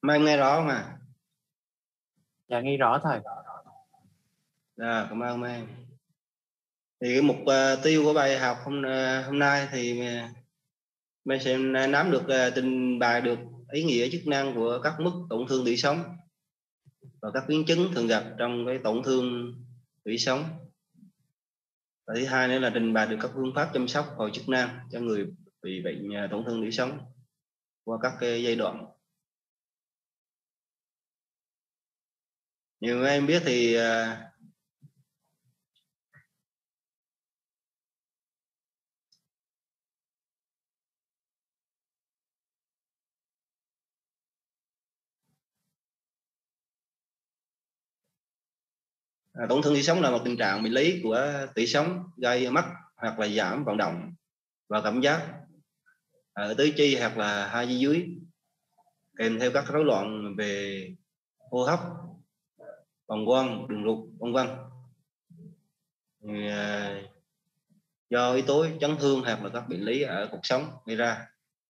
Mai em nghe rõ không à? Dạ nghe rõ thầy. Cảm ơn Mai. Thì cái mục tiêu của bài học hôm nay thì Mai sẽ nắm được trình bày được ý nghĩa chức năng của các mức tổn thương tủy sống và các biến chứng thường gặp trong cái tổn thương tủy sống. Và thứ hai nữa là trình bày được các phương pháp chăm sóc hồi chức năng cho người bị bệnh tổn thương tủy sống qua các cái giai đoạn. Như em biết thì tổn thương tủy sống là một tình trạng bệnh lý của tủy sống gây mất hoặc là giảm vận động và cảm giác ở tứ chi hoặc là hai chi dưới, kèm theo các rối loạn về hô hấp, bàng quang, đường ruột, vân vân. Do yếu tố chấn thương hoặc là các bệnh lý ở cuộc sống gây ra.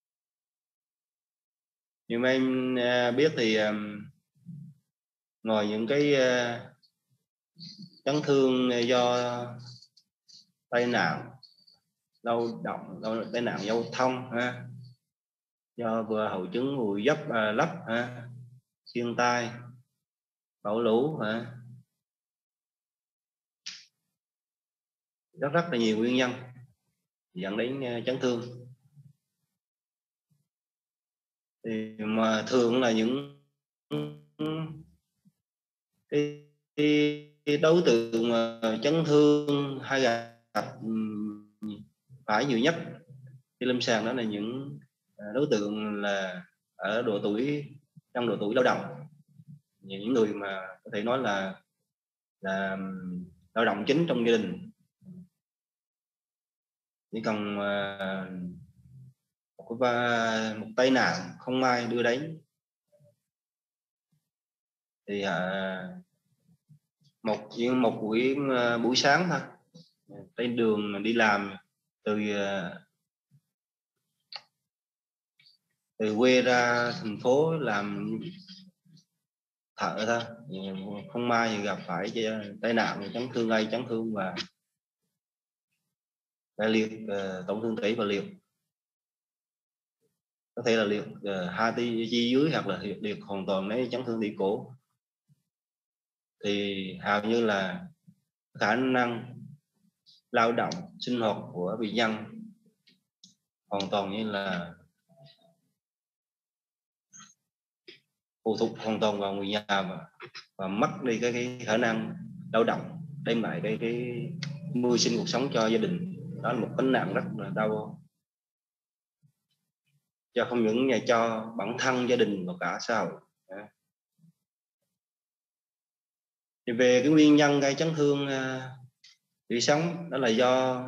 Như mà em biết thì ngoài những cái chấn thương do tai nạn lao động, tai nạn giao thông ha, do vừa hội chứng vùi dấp lấp ha, thiên tai, bão lũ ha, rất là nhiều nguyên nhân dẫn đến chấn thương. Thì mà thường là những cái đối tượng chấn thương hay gặp phải nhiều nhất khi lâm sàng đó là những đối tượng là ở độ tuổi, trong độ tuổi lao động, những người mà có thể nói là lao động chính trong gia đình. Chỉ cần một tai nạn không may đưa đến thì một buổi sáng thôi, trên đường đi làm từ quê ra thành phố làm thợ thôi, không may thì gặp phải tai nạn chấn thương, gây chấn thương và liệt, tổn thương tủy và liệt, có thể là liệt hai chi dưới hoặc là liệt hoàn toàn lấy chấn thương tủy cổ. Thì hầu như là khả năng lao động sinh hoạt của bệnh nhân hoàn toàn như là phụ thuộc hoàn toàn vào người nhà và mất đi cái khả năng lao động, đem lại cái mưu sinh cuộc sống cho gia đình. Đó là một gánh nặng rất là đau cho không những cho bản thân gia đình và cả xã hội. Thì về cái nguyên nhân gây chấn thương tủy sống, đó là do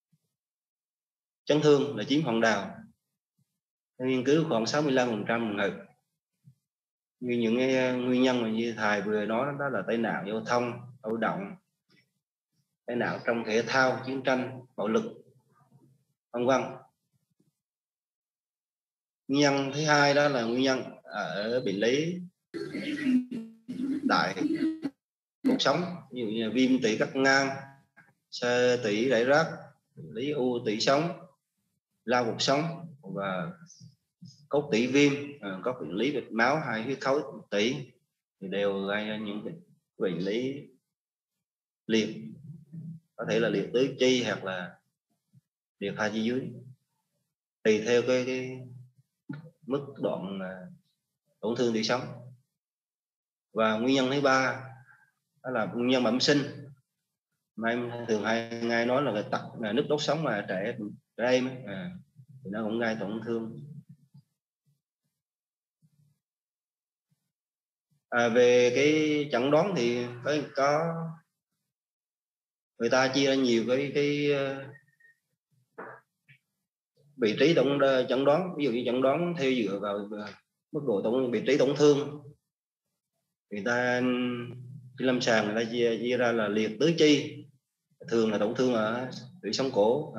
chấn thương là chiếm phần đầu, nghiên cứu khoảng 65% người. Như những nguyên nhân mà như thầy vừa nói, đó là tai nạn giao thông, lao động, tai nạn trong thể thao, chiến tranh, bạo lực, vân vân. Nguyên nhân thứ hai đó là nguyên nhân ở bệnh lý đại cuộc sống, như là viêm tủy cắt ngang, xơ tủy rải rác, lý u tủy sống, lao cuộc sống và cốt tủy viêm, có bệnh lý mạch máu hay huyết khối tủy thì đều gây ra những bệnh lý liệt, có thể là liệt tứ chi hoặc là liệt hai chi dưới, tùy theo cái mức độ tổn thương tủy sống. Và nguyên nhân thứ ba đó là nguyên nhân bẩm sinh, mà em thường hay nghe nói là tật nứt đốt sống mà trẻ em thì nó cũng gây tổn thương. Về cái chẩn đoán thì có người ta chia ra nhiều cái vị trí chẩn đoán. Ví dụ như chẩn đoán theo dựa vào mức độ vị trí tổn thương, người ta khi lâm sàng người ta chia ra là liệt tứ chi, thường là tổn thương ở tủy sống cổ.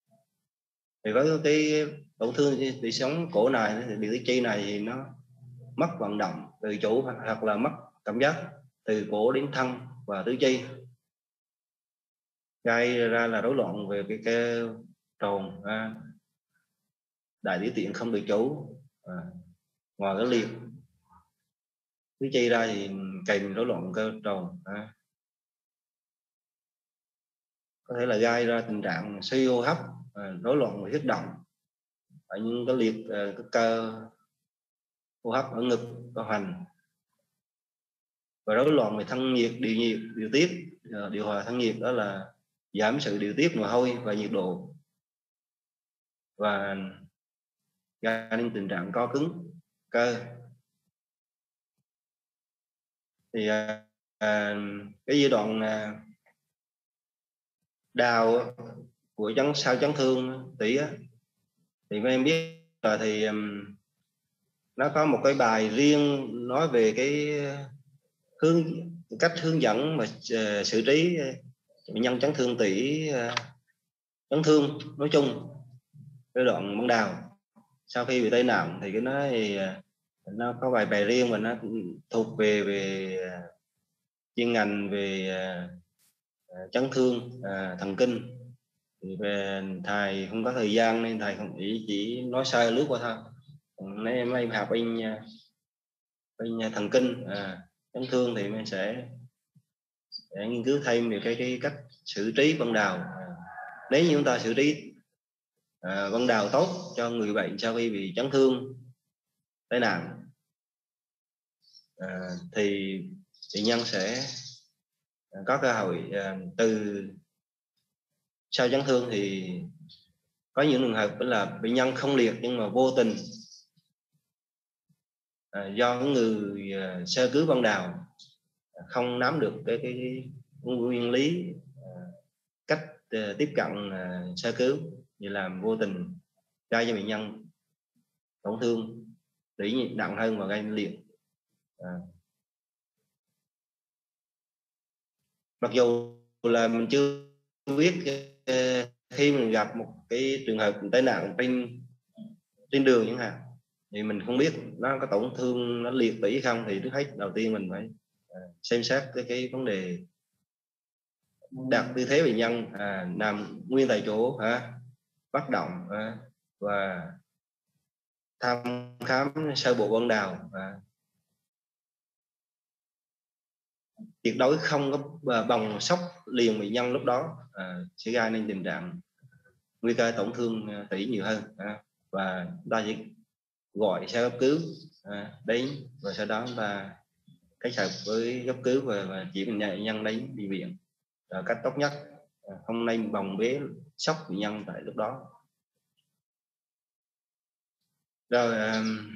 Thì với cái tổn thương tủy sống cổ này thì liệt tứ chi này thì nó mất vận động tự chủ hoặc là mất cảm giác từ cổ đến thân và tứ chi, gây ra là rối loạn về cái tròn, đại tiểu tiện không tự chủ. Ngoài cái liệt tứ chi ra thì kèm rối loạn cơ tròn, có thể là gây ra tình trạng suy hô hấp, rối loạn huyết động ở những cái liệt cái cơ hô hấp ở ngực, cơ hoành, và rối loạn về thân nhiệt, điều tiết, điều hòa thân nhiệt, đó là giảm sự điều tiết mồ hôi và nhiệt độ, và gây nên tình trạng co cứng cơ. Thì cái giai đoạn đào của sau chấn thương tủy thì mấy em biết là thì nó có một cái bài riêng nói về cái cách hướng dẫn mà xử trí bệnh nhân chấn thương tủy, chấn thương nói chung giai đoạn ban đầu sau khi bị tai nạn. Thì cái nó có bài riêng và nó thuộc về chuyên ngành về chấn thương thần kinh. Thì về thầy không có thời gian nên thầy không chỉ nói sơ lướt qua thôi. Nếu mấy em học bên thần kinh chấn thương thì mình sẽ nghiên cứu thêm về cái cách xử trí ban đầu. Nếu như chúng ta xử trí ban đầu tốt cho người bệnh sau khi bị chấn thương tai nạn, thì bệnh nhân sẽ có cơ hội từ sau chấn thương. Thì có những trường hợp là bệnh nhân không liệt nhưng mà vô tình do người sơ cứu ban đầu không nắm được cái nguyên lý cách tiếp cận sơ cứu, thì làm vô tình gây cho bệnh nhân tổn thương tủy nặng hơn và gây liệt. Mặc dù là mình chưa biết, khi mình gặp một cái trường hợp tai nạn trên đường chẳng hạn, thì mình không biết nó có tổn thương, nó liệt tủy không, thì trước hết đầu tiên mình phải xem xét cái vấn đề đặt tư thế bệnh nhân nằm nguyên tại chỗ, bất động, và thăm khám sơ bộ ban đầu. Tuyệt đối không có bồng sốc liền bệnh nhân, lúc đó sẽ gây nên tình trạng nguy cơ tổn thương tủy nhiều hơn. Và chúng ta chỉ gọi xe cấp cứu đến, và sau đó chúng ta kết hợp với cấp cứu và chỉ bệnh nhân đến bệnh viện là cách tốt nhất. Không nên bồng bế sốc bệnh nhân tại lúc đó. Rồi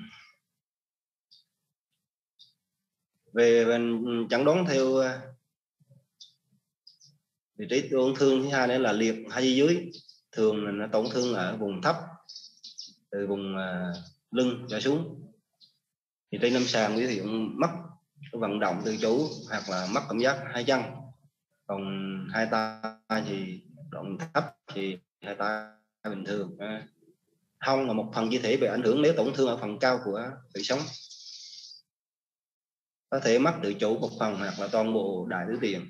về chẩn đoán theo vị trí tổn thương thứ hai nữa là liệt hay dưới. Thường là nó tổn thương ở vùng thấp, từ vùng lưng trở xuống. Thì trên lâm sàng biểu hiện mất vận động tự chủ hoặc là mất cảm giác hai chân. Còn hai tay thì đoạn thấp thì hai tay bình thường. Hông là một phần cơ thể bị ảnh hưởng nếu tổn thương ở phần cao của tủy sống. Có thể mất tự chủ một phần hoặc là toàn bộ đại tứ tiện.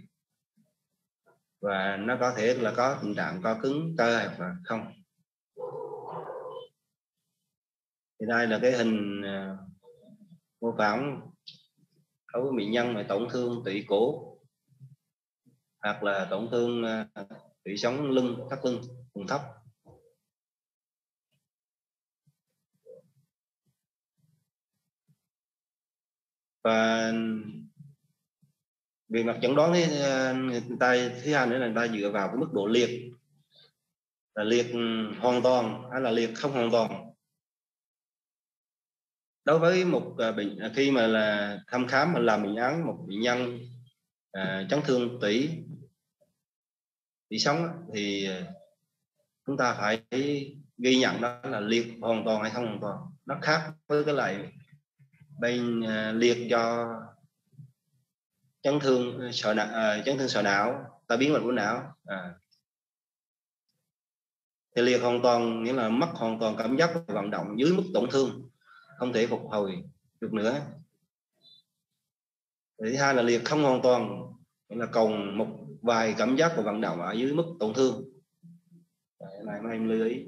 Và nó có thể là có tình trạng co cứng cơ hoặc là không. Thì đây là cái hình mô phỏng đối với bệnh nhân mà tổn thương tủy cổ hoặc là tổn thương tủy sống lưng, thắt lưng, vùng thấp. Và về mặt chẩn đoán thì người ta thứ hai nữa là người ta dựa vào cái mức độ liệt, là liệt hoàn toàn hay là liệt không hoàn toàn. Đối với một bệnh, khi mà là thăm khám mà làm bệnh án một bệnh nhân chấn thương tủy sống thì chúng ta phải ghi nhận đó là liệt hoàn toàn hay không hoàn toàn. Nó khác với cái lại bên liệt do chấn thương sọ não, tai biến mạch của não. Thì liệt hoàn toàn nghĩa là mất hoàn toàn cảm giác vận động dưới mức tổn thương, không thể phục hồi được nữa. Thứ hai là liệt không hoàn toàn, là còn một vài cảm giác và vận động ở dưới mức tổn thương. Cái này mấy em lưu ý.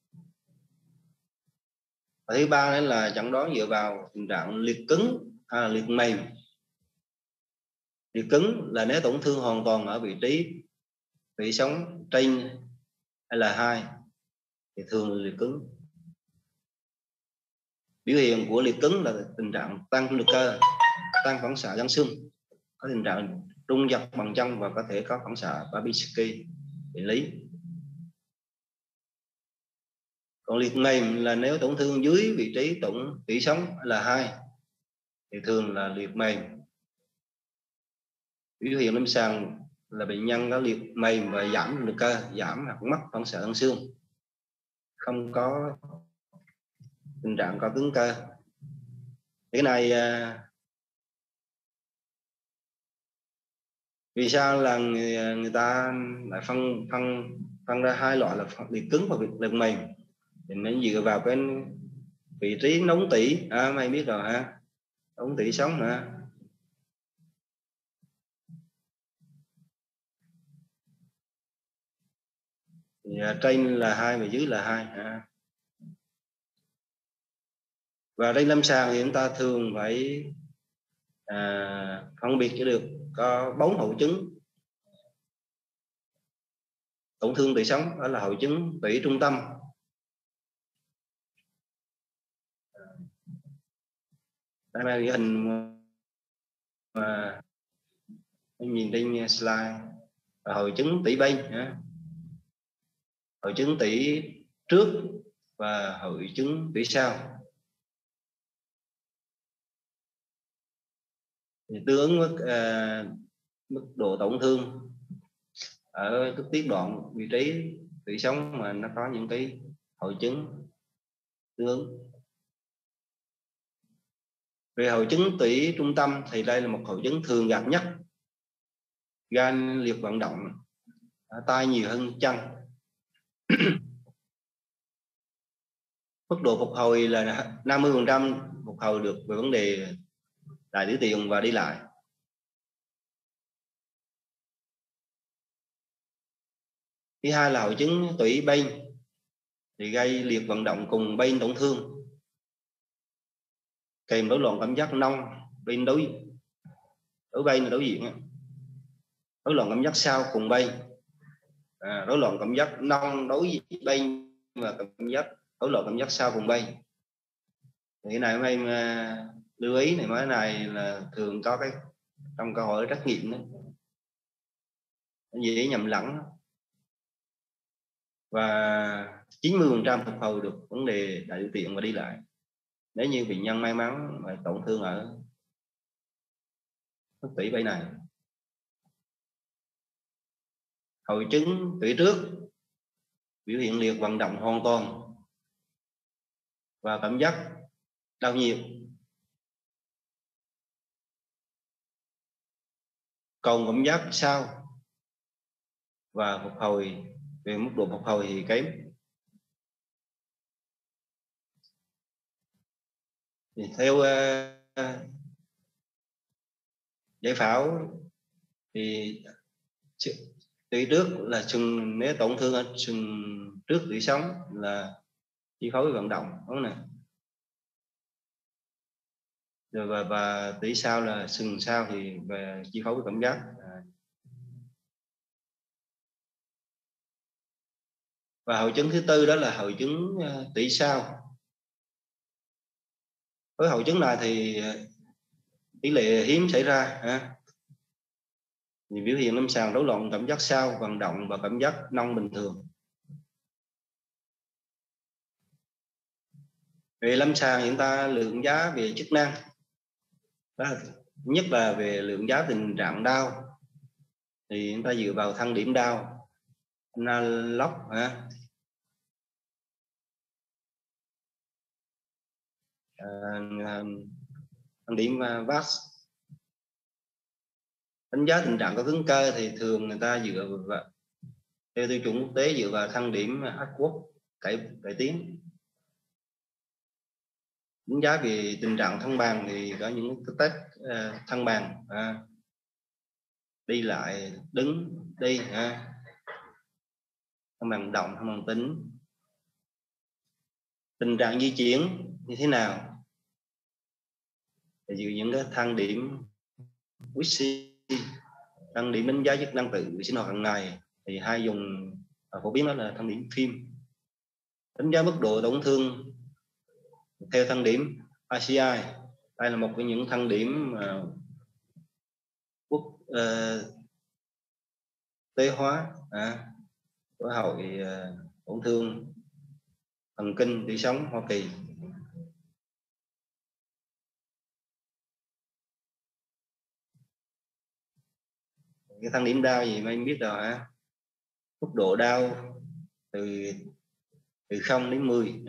Và thứ ba là chẩn đoán dựa vào tình trạng liệt cứng hay là liệt mềm. Liệt cứng là nếu tổn thương hoàn toàn ở vị trí tủy sống trên hay là 2 thì thường là liệt cứng. Biểu hiện của liệt cứng là tình trạng tăng lực cơ, tăng phản xạ gân xương, có tình trạng rung giật bằng chân và có thể có phản xạ Babinski bệnh lý. Còn liệt mềm là nếu tổn thương dưới vị trí tủy sống là 2 thì thường là liệt mềm. Biểu hiện lâm sàng là bệnh nhân có liệt mềm và giảm lực cơ, giảm hoặc mất phản xạ gân xương, không có tình trạng co cứng cơ. Cái này vì sao là người ta lại phân ra hai loại là liệt cứng và liệt mềm? Thì nên dựa vào cái vị trí nóng tủy, mày biết rồi ha, nóng tủy sống nữa. Thì trên là 2 và dưới là 2. Và trên lâm sàng thì chúng ta thường phải phân biệt cho được có 4 hội chứng tổn thương tủy sống, đó là hội chứng tủy trung tâm. Đây là cái hình mà nhìn trên slide, là hội chứng tủy bên, hội chứng tủy trước và hội chứng tủy sau. Thì tương ứng với mức độ tổn thương ở cái tiết đoạn vị trí tủy sống mà nó có những cái hội chứng tương ứng. Về hội chứng tủy trung tâm thì đây là một hội chứng thường gặp nhất, gan liệt vận động, tay nhiều hơn chân. Mức độ phục hồi là 50% phục hồi được về vấn đề đại tiểu tiện và đi lại. Thứ hai là hội chứng tủy bên thì gây liệt vận động cùng bên tổn thương, kèm rối loạn cảm giác nông bên đối bên là đối diện, rối loạn cảm giác sau cùng bên, rối loạn cảm giác nông đối diện bên và cảm giác rối loạn cảm giác sau cùng bên. Thì cái này em lưu ý này, mới này là thường có cái trong câu hỏi trắc nghiệm đó, dễ nhầm lẫn. Và 90% phục hồi được vấn đề đại tiểu tiện và đi lại nếu như bệnh nhân may mắn mà tổn thương ở mức tủy bên này. Hội chứng tủy trước biểu hiện liệt vận động hoàn toàn và cảm giác đau nhiều, còn cảm giác sau và phục hồi về mức độ phục hồi thì kém. Thì theo giải phẫu thì tủy trước là sừng, nếu tổn thương ở sừng trước tủy sống là chi phối vận động, đúng không này? Rồi và tủy sau là sừng sau thì về chi phối cảm giác. Và hội chứng thứ tư đó là hội chứng tủy sau. Với hội chứng này thì tỷ lệ hiếm xảy ra. Thì biểu hiện lâm sàng rối loạn cảm giác sau vận động và cảm giác nông bình thường. Về lâm sàng chúng ta lượng giá về chức năng, đó, nhất là về lượng giá tình trạng đau thì chúng ta dựa vào thang điểm đau analog, thang điểm VAS. Đánh giá tình trạng có cứng cơ thì thường người ta dựa vào theo tiêu chuẩn quốc tế, dựa vào thang điểm Ashworth cải tiến. đánh giá về tình trạng thăng bằng thì có những cái test thăng bằng, đi lại, đứng, đi, thăng bằng động, thăng bằng tính. Tình trạng di chuyển như thế nào? Thì dựa những cái thang điểm WISI, thang điểm đánh giá chức năng tự sinh hoạt hàng ngày, thì hay dùng phổ biến đó là thang điểm phim. Đánh giá mức độ tổn thương theo thang điểm ICI. Đây là một trong những thang điểm quốc tế hóa của hội tổn thương thần kinh tủy sống Hoa Kỳ. Cái thang điểm đau gì mà anh biết rồi hả? Mức độ đau từ 0 đến 10.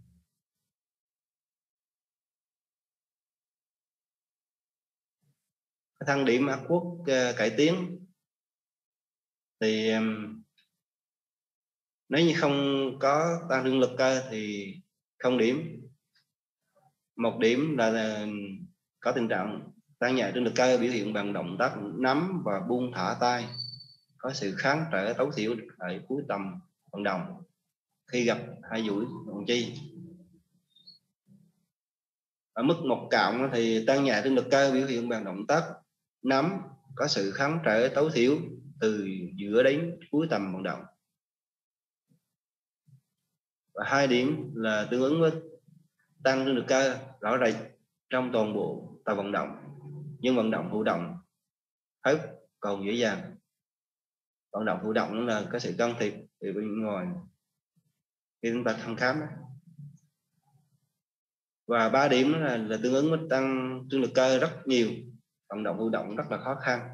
Cái thang điểm Upward cải tiến thì nếu như không có tăng trương lực cơ thì 0 điểm. 1 điểm là có tình trạng tăng nhẹ trương lực cơ, biểu hiện bằng động tác nắm và buông thả tay, có sự kháng trở tối thiểu ở cuối tầm vận động khi gặp hai duỗi động chi. Ở mức 1 cộng thì tăng nhẹ trương lực cơ, biểu hiện bằng động tác nắm, có sự kháng trở tối thiểu từ giữa đến cuối tầm vận động. Và 2 điểm là tương ứng với tăng trương lực cơ rõ rệt trong toàn bộ tầm vận động, nhưng vận động thụ động hết còn dễ dàng. Vận động thụ động là có sự can thiệp từ bên ngoài khi chúng ta thăm khám. Và 3 điểm là tương ứng với tăng trương lực cơ rất nhiều, vận động thụ động rất là khó khăn.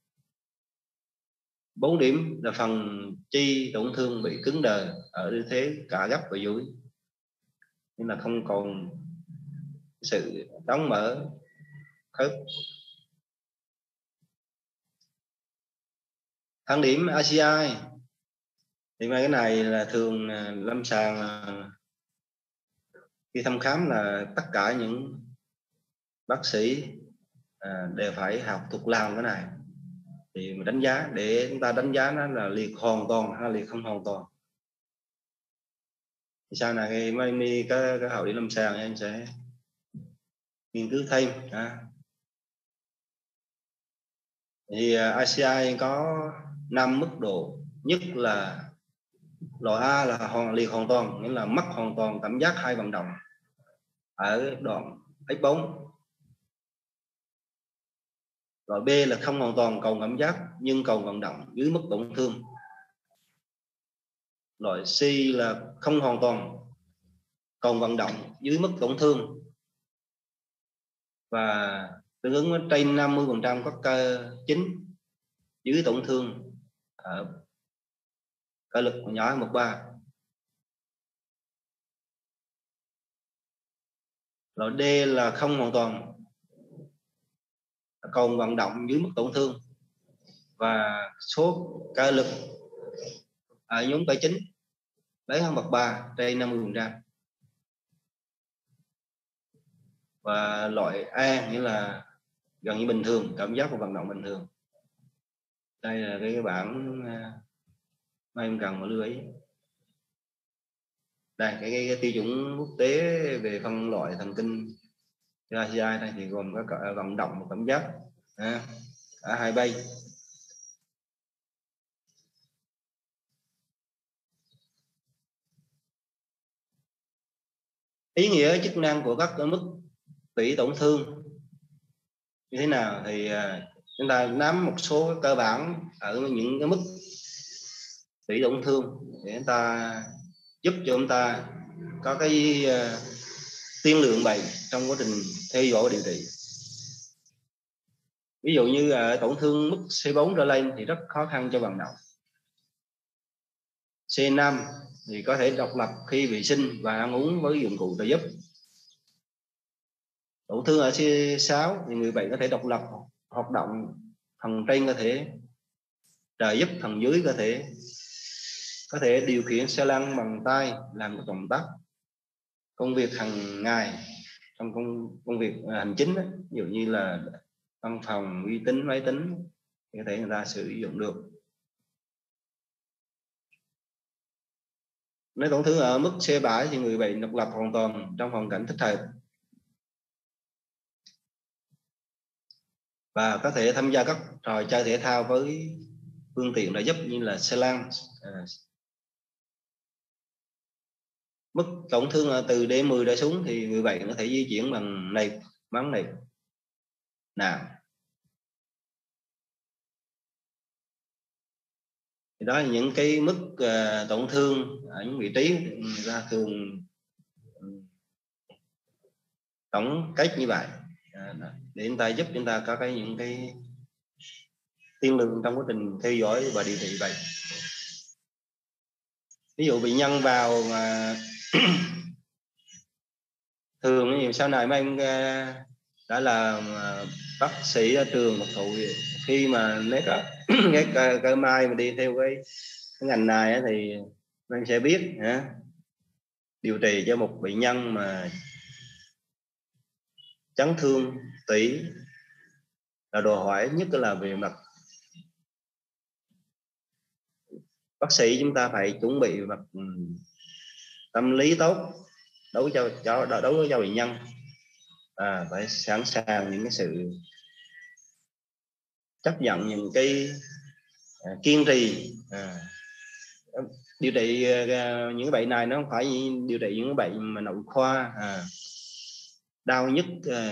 4 điểm là phần chi tổn thương bị cứng đờ ở tư thế cả gấp và duỗi, nên là không còn sự đóng mở khớp. Thang điểm ICI thì cái này là thường lâm sàng khi thăm khám là tất cả những bác sĩ đều phải học thuộc lòng cái này thì mình đánh giá, để chúng ta đánh giá nó là liệt hoàn toàn hay liệt không hoàn toàn. Thì sau này khi mai đi cái hội điểm lâm sàng em sẽ nghiên cứu thêm. Thì ICI có 5 mức độ. Nhất là loại A là liệt hoàn toàn, nghĩa là mất hoàn toàn cảm giác hai vận động ở đoạn X4. Loại B là không hoàn toàn còn cảm giác nhưng còn vận động dưới mức tổn thương. Loại C là không hoàn toàn còn vận động dưới mức tổn thương và tương ứng với trên 50% các cơ chính dưới tổn thương ở cơ lực nhỏ 1/3. Loại D là không hoàn toàn còn vận động dưới mức tổn thương và số cơ lực ở nhóm cơ chính lớn hơn 1/3, trên 50%. Và loại A nghĩa là gần như bình thường, cảm giác và vận động bình thường. Đây là cái bảng mà em cần phải lưu ý. Đây cái tiêu chuẩn quốc tế về phân loại thần kinh ICI đây thì gồm có vận động và cảm giác ở hai bên. Ý nghĩa chức năng của các mức tủy tổn thương như thế nào thì chúng ta nắm một số cơ bản ở những cái mức tủy tổn thương để chúng ta giúp cho chúng ta có cái tiên lượng bệnh trong quá trình theo dõi và điều trị. Ví dụ như tổn thương mức C4 trở lên thì rất khó khăn cho vận động. C5 thì có thể độc lập khi vệ sinh và ăn uống với dụng cụ trợ giúp. Tổn thương ở C6 thì người bệnh có thể độc lập hoạt động phần trên cơ thể, trợ giúp phần dưới cơ thể, có thể điều khiển xe lăn bằng tay, làm các động tác công việc hàng ngày trong công việc hành chính đó, ví dụ như là văn phòng, vi tính, máy tính thì có thể người ta sử dụng được. Nếu tổn thương ở mức C7 thì người bệnh độc lập hoàn toàn trong hoàn cảnh thích hợp và có thể tham gia các trò chơi thể thao với phương tiện đã giúp như là xe lăn. Mức tổn thương từ D10 trở xuống thì người bệnh có thể di chuyển bằng nẹp, máng nẹp, nào. Thì đó là những cái mức tổn thương ở những vị trí người ta thường tổng kết như vậy để chúng ta giúp chúng ta có những cái tiên lượng trong quá trình theo dõi và điều trị bệnh. Ví dụ bệnh nhân vào mà thường thì sau này mấy anh đã là bác sĩ ở trường học thụ, khi mà nếu cái cơ mai mà đi theo cái ngành này thì anh sẽ biết điều trị cho một bệnh nhân mà chấn thương tủy là đòi hỏi nhất là về mặt bác sĩ chúng ta phải chuẩn bị mặt tâm lý tốt đối với bệnh nhân, phải sẵn sàng những cái sự chấp nhận những cái kiên trì. Điều trị những bệnh này nó không phải điều trị những bệnh mà nội khoa đau nhức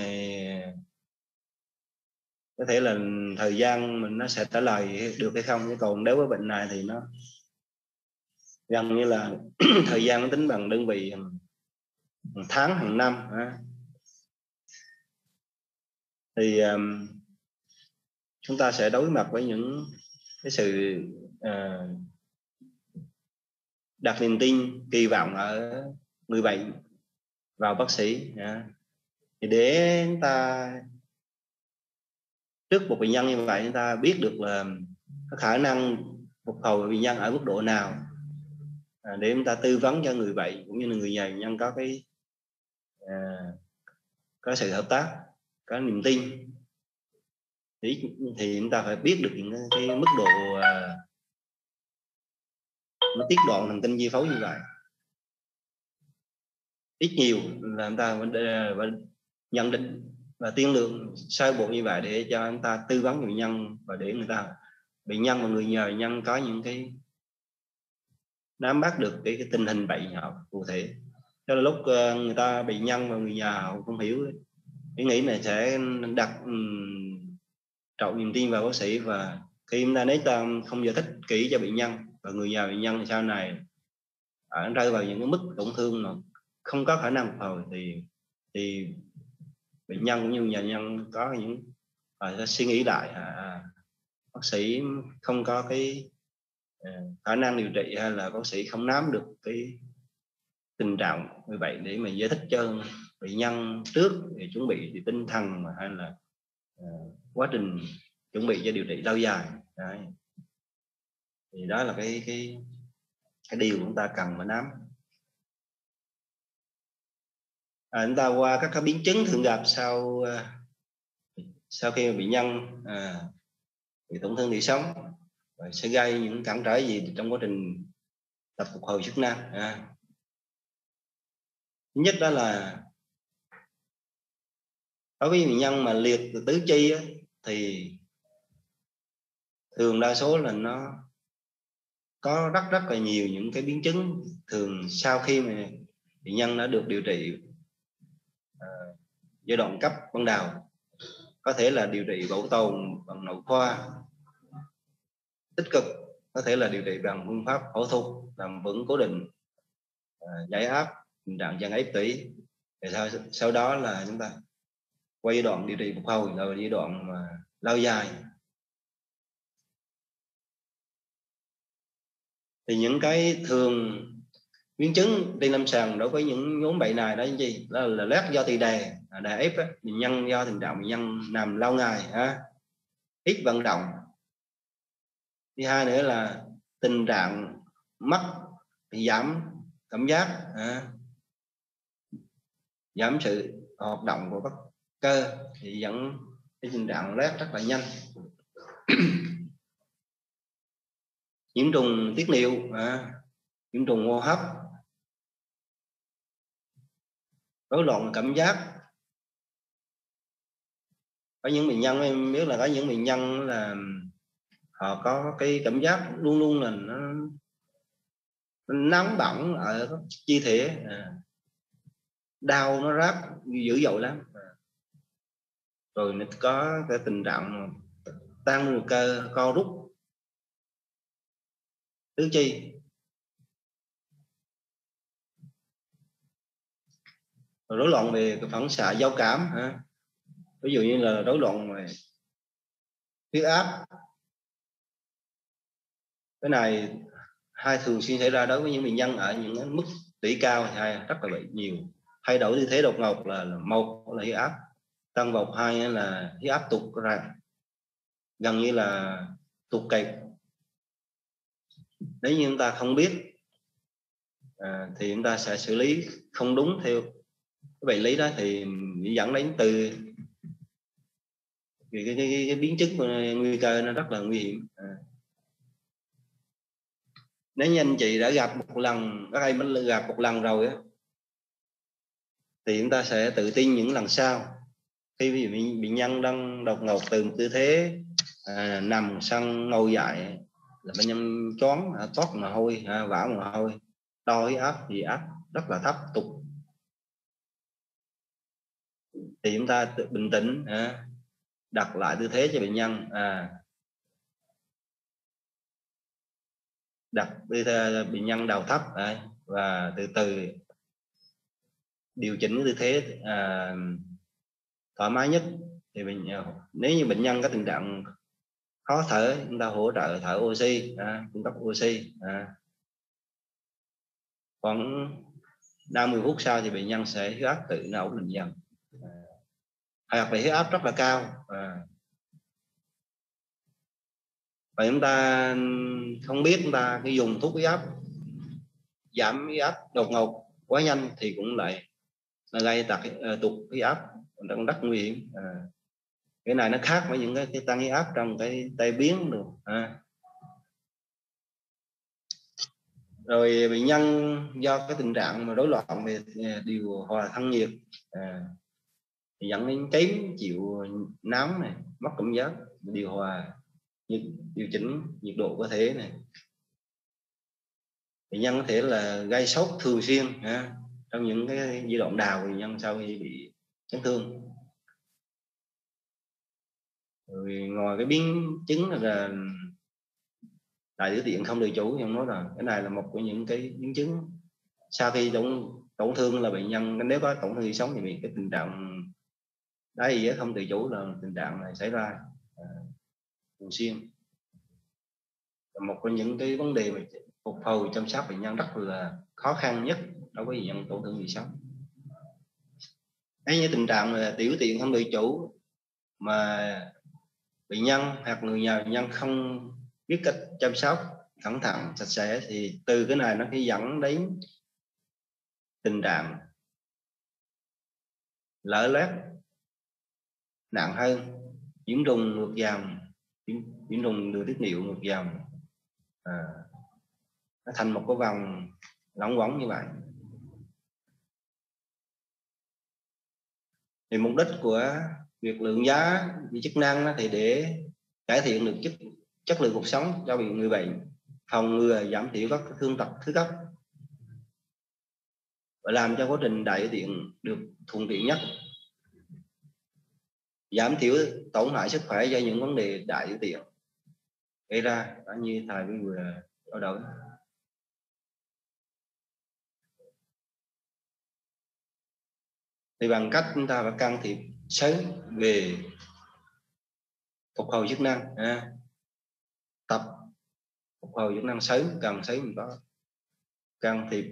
có thể là thời gian mình nó sẽ trả lời được hay không, còn đối với bệnh này thì nó gần như là thời gian nó tính bằng đơn vị hàng tháng, hàng năm. Thì chúng ta sẽ đối mặt với những cái sự đặt niềm tin, kỳ vọng ở người bệnh vào bác sĩ. Thì để chúng ta trước một bệnh nhân như vậy, chúng ta biết được là có khả năng phục hồi bệnh nhân ở mức độ nào để chúng ta tư vấn cho người bệnh cũng như là người nhà bệnh nhân có sự hợp tác, có niềm tin. Thì chúng ta phải biết được những cái mức độ nó tiết đoạn thần kinh chi phối như vậy. Ít nhiều là chúng ta vẫn nhận định và tiên lượng sơ bộ như vậy để cho chúng ta tư vấn bệnh nhân và để bệnh nhân và người nhà bệnh nhân có những cái nắm bắt được cái tình hình bệnh họ cụ thể. Đó là lúc người ta bệnh nhân và người nhà họ không hiểu, cái nghĩ là sẽ đặt trọng niềm tin vào bác sĩ, và khi chúng ta nếu ta không giải thích kỹ cho bệnh nhân và người nhà bệnh nhân thì sau này rơi vào những cái mức tổn thương mà không có khả năng phục hồi thì bệnh nhân cũng như nhà nhân có những suy nghĩ lại bác sĩ không có cái khả năng điều trị, hay là bác sĩ không nắm được cái tình trạng người bệnh để mà giải thích cho bệnh nhân trước để chuẩn bị tinh thần, hay là quá trình chuẩn bị cho điều trị lâu dài. Đấy. Thì đó là cái điều chúng ta cần phải nắm. Chúng ta qua các cái biến chứng thường gặp sau khi bệnh nhân bị tổn thương tủy sống, và sẽ gây những cản trở gì trong quá trình tập phục hồi chức năng. Thứ nhất đó là đối với bệnh nhân mà liệt tứ chi thì thường đa số là nó có rất là nhiều những cái biến chứng. Thường sau khi mà bệnh nhân đã được điều trị giai đoạn cấp ban đầu, có thể là điều trị bảo tồn bằng nội khoa tích cực, có thể là điều trị bằng phương pháp phẫu thuật làm vững cố định, giải áp tình trạng chèn ép tủy. Sau đó là chúng ta qua giai đoạn điều trị phục hồi, rồi giai đoạn mà lâu dài. Thì những cái thường biến chứng trên lâm sàng đối với những nhóm bệnh này đó gì là loét do tỳ đè ép bệnh nhân, do tình trạng bệnh nhân nằm lâu ngày, ít vận động. Thứ hai nữa là tình trạng mắt giảm cảm giác, giảm sự hoạt động của các cơ thì dẫn cái tình trạng loét rất là nhanh. Nhiễm trùng tiết niệu, nhiễm trùng hô hấp, rối loạn cảm giác. Có những bệnh nhân em biết là có những bệnh nhân là họ có cái cảm giác luôn luôn là nó nóng bỏng ở các chi thể, đau nó rát dữ dội lắm, rồi nó có cái tình trạng tăng cơ, co rút tứ chi, rối loạn về cái phản xạ giao cảm, ví dụ như là rối loạn về huyết áp. Cái này hay thường xuyên xảy ra đối với những bệnh nhân ở những mức tỷ cao, hay rất là bệnh nhiều. Thay đổi tư thế đột ngột là một là huyết áp tăng vọt, hai là huyết áp tụt ra, gần như là tụt kịch. Nếu như chúng ta không biết thì chúng ta sẽ xử lý không đúng theo cái bệnh lý đó thì dẫn đến từ cái biến chứng của nguy cơ nó rất là nguy hiểm. Nếu như anh chị đã gặp một lần, các em mới gặp một lần rồi á, thì chúng ta sẽ tự tin những lần sau. Khi ví dụ bệnh nhân đang đột ngột từ một tư thế nằm sang ngồi dậy là bệnh nhân choáng, toát mồ hôi, vã mồ hôi, đo huyết áp thì áp rất là thấp, tụt, thì chúng ta tự bình tĩnh đặt lại tư thế cho bệnh nhân, đặt tư thế bệnh nhân đầu thấp và từ từ điều chỉnh tư thế thoải mái nhất. Thì nếu như bệnh nhân có tình trạng khó thở, chúng ta hỗ trợ thở oxy, cung cấp oxy. Khoảng 50 phút sau thì bệnh nhân sẽ huyết áp tự nó ổn định dần. Hoặc là huyết áp rất là cao, và chúng ta không biết, chúng ta cái dùng thuốc huyết áp giảm huyết áp đột ngột quá nhanh thì cũng lại là gây tụt huyết áp, rất nguy hiểm. Cái này nó khác với những cái tăng huyết áp trong cái tai biến được. Rồi bệnh nhân do cái tình trạng mà rối loạn về điều hòa thân nhiệt thì dẫn đến kém chịu nóng này, mất cảm giác điều hòa, điều chỉnh nhiệt độ cơ thể này. Bệnh nhân có thể là gây sốt thường xuyên trong những cái giai đoạn đầu bệnh nhân sau khi bị chấn thương. Rồi ngoài cái biến chứng là đại tiểu tiện không tự chủ, em nói là cái này là một trong những cái biến chứng sau khi tổn thương, là bệnh nhân nếu có tổn thương sống thì bị cái tình trạng đái dĩa không tự chủ, là tình trạng này xảy ra thường xuyên. Một trong những cái vấn đề mà phục hồi chăm sóc bệnh nhân rất là khó khăn nhất đối với bệnh nhân tổn thương sống. Nếu như tình trạng là tiểu tiện không tự chủ mà bệnh nhân hoặc người nhà bệnh nhân không biết cách chăm sóc cẩn thận sạch sẽ, thì từ cái này nó sẽ dẫn đến tình trạng lở loét nặng hơn, nhiễm trùng ngược dòng, nhiễm trùng đường tiết niệu ngược dòng, nó thành một cái vòng lỏng quẩn như vậy. Thì mục đích của việc lượng giá chức năng thì để cải thiện được chất lượng cuộc sống cho người bệnh, phòng ngừa giảm thiểu các thương tật thứ cấp và làm cho quá trình đại tiện được thuận tiện nhất, giảm thiểu tổn hại sức khỏe do những vấn đề đại tiện gây ra, như thầy vừa trao đổi. Thì bằng cách chúng ta phải can thiệp sớm về phục hồi chức năng, tập phục hồi chức năng sớm, cần sớm mình có can thiệp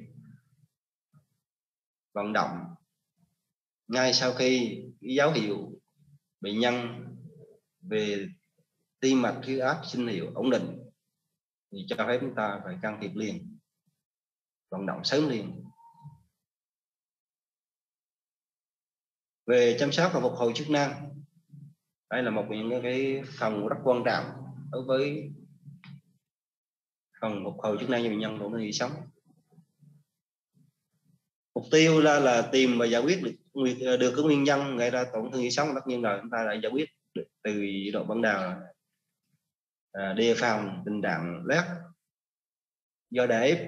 vận động ngay sau khi cái dấu hiệu bệnh nhân về tim mạch, huyết áp, sinh hiệu ổn định thì cho phép chúng ta phải can thiệp liền, vận động sớm liền. Về chăm sóc và phục hồi chức năng, đây là một trong những cái phần rất quan trọng đối với phần phục hồi chức năng cho bệnh nhân tổn thương nhịp sống. Mục tiêu là tìm và giải quyết được cái nguyên nhân gây ra tổn thương nhịp sống. Tất nhiên là chúng ta đã giải quyết được từ độ ban đầu, đề phòng tình trạng loét do đè ép,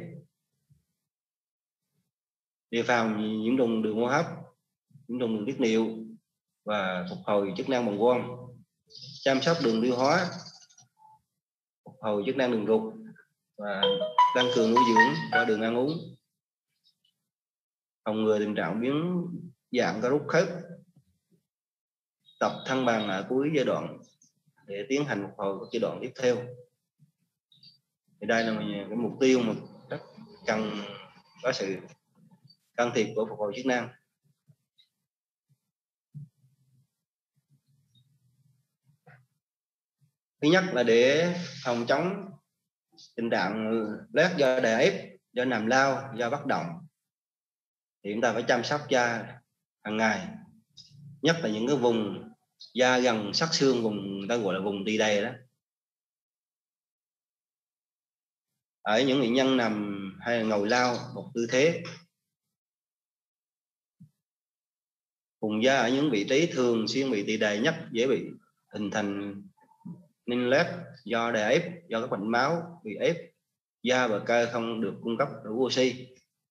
đề phòng nhiễm trùng đường hô hấp, nhiễm trùng đường tiết niệu và phục hồi chức năng bàng quang, chăm sóc đường tiêu hóa, phục hồi chức năng đường ruột và tăng cường nuôi dưỡng qua đường ăn uống, phòng ngừa tình trạng biến dạng cơ rút khớp, tập thăng bằng ở cuối giai đoạn để tiến hành phục hồi các giai đoạn tiếp theo. Thì đây là cái mục tiêu mà rất cần có sự can thiệp của phục hồi chức năng. Thứ nhất là để phòng chống tình trạng loét do đè ép, do nằm lao, do bất động, thì chúng ta phải chăm sóc da hàng ngày, nhất là những cái vùng da gần sát xương, vùng ta gọi là vùng tỳ đè đó. Ở những bệnh nhân nằm hay là ngồi lao một tư thế, vùng da ở những vị trí thường xuyên bị tỳ đè nhất dễ bị hình thành nên loét do đè ép, do các mạch máu bị ép, da và cơ không được cung cấp đủ oxy.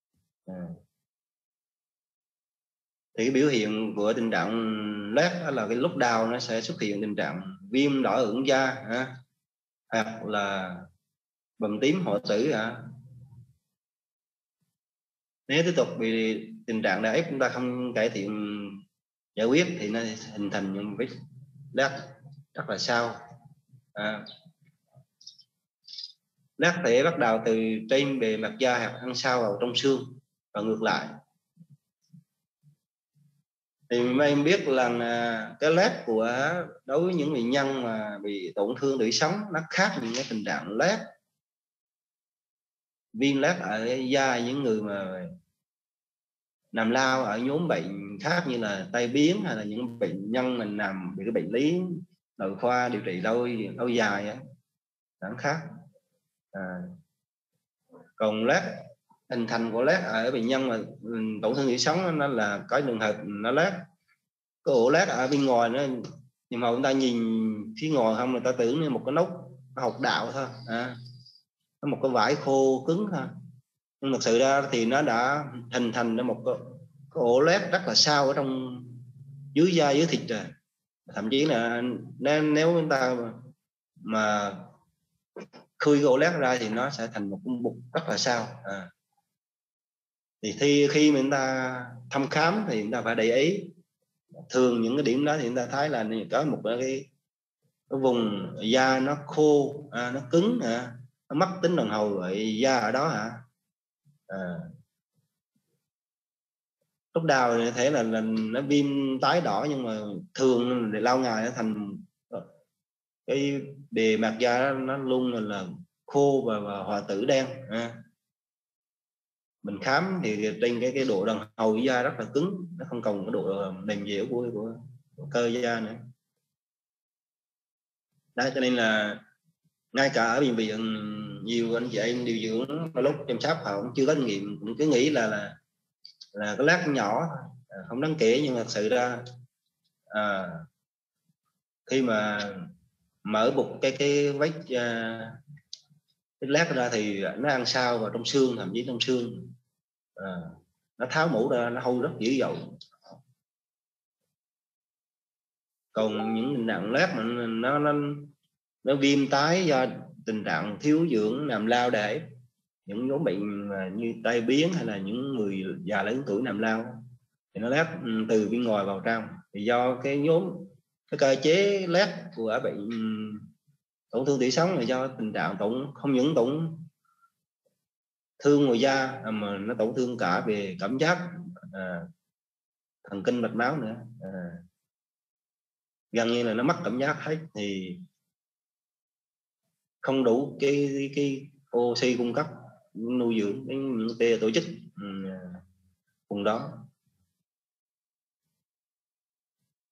Thì cái biểu hiện của tình trạng loét đó là cái lúc đầu nó sẽ xuất hiện tình trạng viêm đỏ ửng da, hoặc là bầm tím hoại tử. Nếu tiếp tục bị tình trạng đè ép chúng ta không cải thiện giải quyết thì nó hình thành những vết loét rất là sâu. Loét thể bắt đầu từ trên bề mặt da hoặc ăn sâu vào trong xương và ngược lại. Thì mấy em biết là cái loét của đối với những bệnh nhân mà bị tổn thương tủy sống nó khác những cái tình trạng loét viêm loét ở da những người mà nằm lao ở nhóm bệnh khác như là tai biến, hay là những bệnh nhân mình nằm bị cái bệnh lý nội khoa điều trị lâu dài á, nó khác. Còn loét, hình thành của loét ở bệnh nhân mà tổn thương tủy sống nó là có trường hợp nó loét cái ổ loét ở bên ngoài nó, nhưng mà chúng ta nhìn phía ngoài không, người ta tưởng như một cái nốt hột đạo thôi, nó một cái vải khô cứng thôi, nhưng thực sự ra thì nó đã hình thành ra một cái ổ loét rất là sâu ở trong dưới da dưới thịt rồi. Thậm chí là nếu chúng ta mà khui cái ổ loét ra thì nó sẽ thành một cái bục rất là sâu. Thì khi mà chúng ta thăm khám thì chúng ta phải để ý. Thường những cái điểm đó thì chúng ta thấy là có một cái vùng da nó khô, nó cứng, nó mất tính đàn hồi vậy da ở đó lúc đầu thì thể là nó viêm tái đỏ, nhưng mà thường lâu ngày nó thành cái bề mặt da nó luôn là khô và hoại tử đen. Mình khám thì trên cái độ đàn hồi da rất là cứng, nó không còn cái độ mềm dẻo của cơ da nữa. Đấy, cho nên là ngay cả ở bệnh viện nhiều anh chị em điều dưỡng lúc chăm sóc họ cũng chưa có kinh nghiệm, cũng cứ nghĩ là cái lát nhỏ không đáng kể, nhưng mà thật sự ra khi mà mở bục cái vách cái lát ra thì nó ăn sâu vào trong xương, thậm chí trong xương nó tháo mũ ra, nó hôi rất dữ dội. Còn những nặng lát mà nó viêm tái do tình trạng thiếu dưỡng, nằm lao để những nhóm bệnh như tai biến hay là những người già lớn tuổi nằm lao thì nó lét từ bên ngoài vào trong. Thì do cái cơ chế lét của bệnh tổn thương tủy sống là do tình trạng không những tổn thương ngoài da mà nó tổn thương cả về cảm giác, thần kinh mạch máu nữa, gần như là nó mất cảm giác hết, thì không đủ cái oxy cung cấp nuôi dưỡng những tổ chức vùng đó.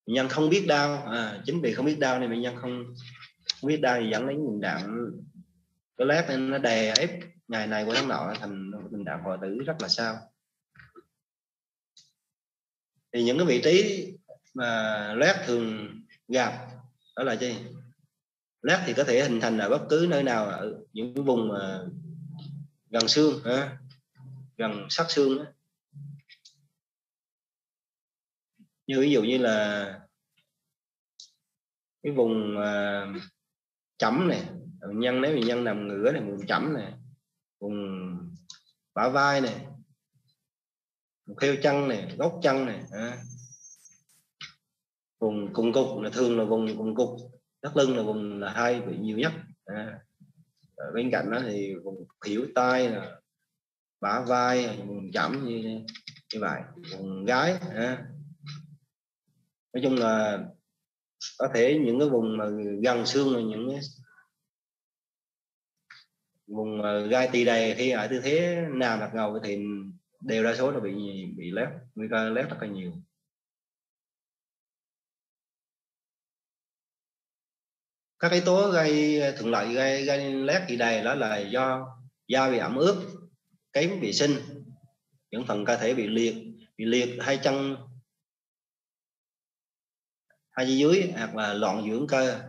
bệnh nhân không biết đau, chính vì không biết đau nên bệnh nhân không biết đau thì dẫn đến tình trạng cái lét nên nó đè ép ngày này qua tháng nọ thành tình trạng hoại tử rất là sao. Thì những cái vị trí mà lét thường gặp đó là gì? Lét thì có thể hình thành ở bất cứ nơi nào, ở những cái vùng gần xương, gần sát xương đó. Như ví dụ như là cái vùng chẩm này, bệnh nhân nếu bệnh nhân nằm ngửa này, vùng chẩm này, vùng bả vai này, vùng kheo chân này, gốc chân này, vùng cùng cục là thường là vùng cùng cục, thắt lưng là vùng là hay bị nhiều nhất. Ở bên cạnh đó thì vùng khuỷu tay là bả vai, vùng chẩm như vậy, vùng gái. Nói chung là có thể những cái vùng mà gần xương là những cái vùng gai tỳ đè khi ở tư thế nằm hoặc ngồi thì đều đa số là bị lét, nguy cơ lét rất là nhiều. Các yếu tố gây thuận lợi gây lét tỳ đè đó là do da bị ẩm ướt, kém vệ sinh, những phần cơ thể bị liệt, hai chân hai dưới hoặc là loạn dưỡng cơ,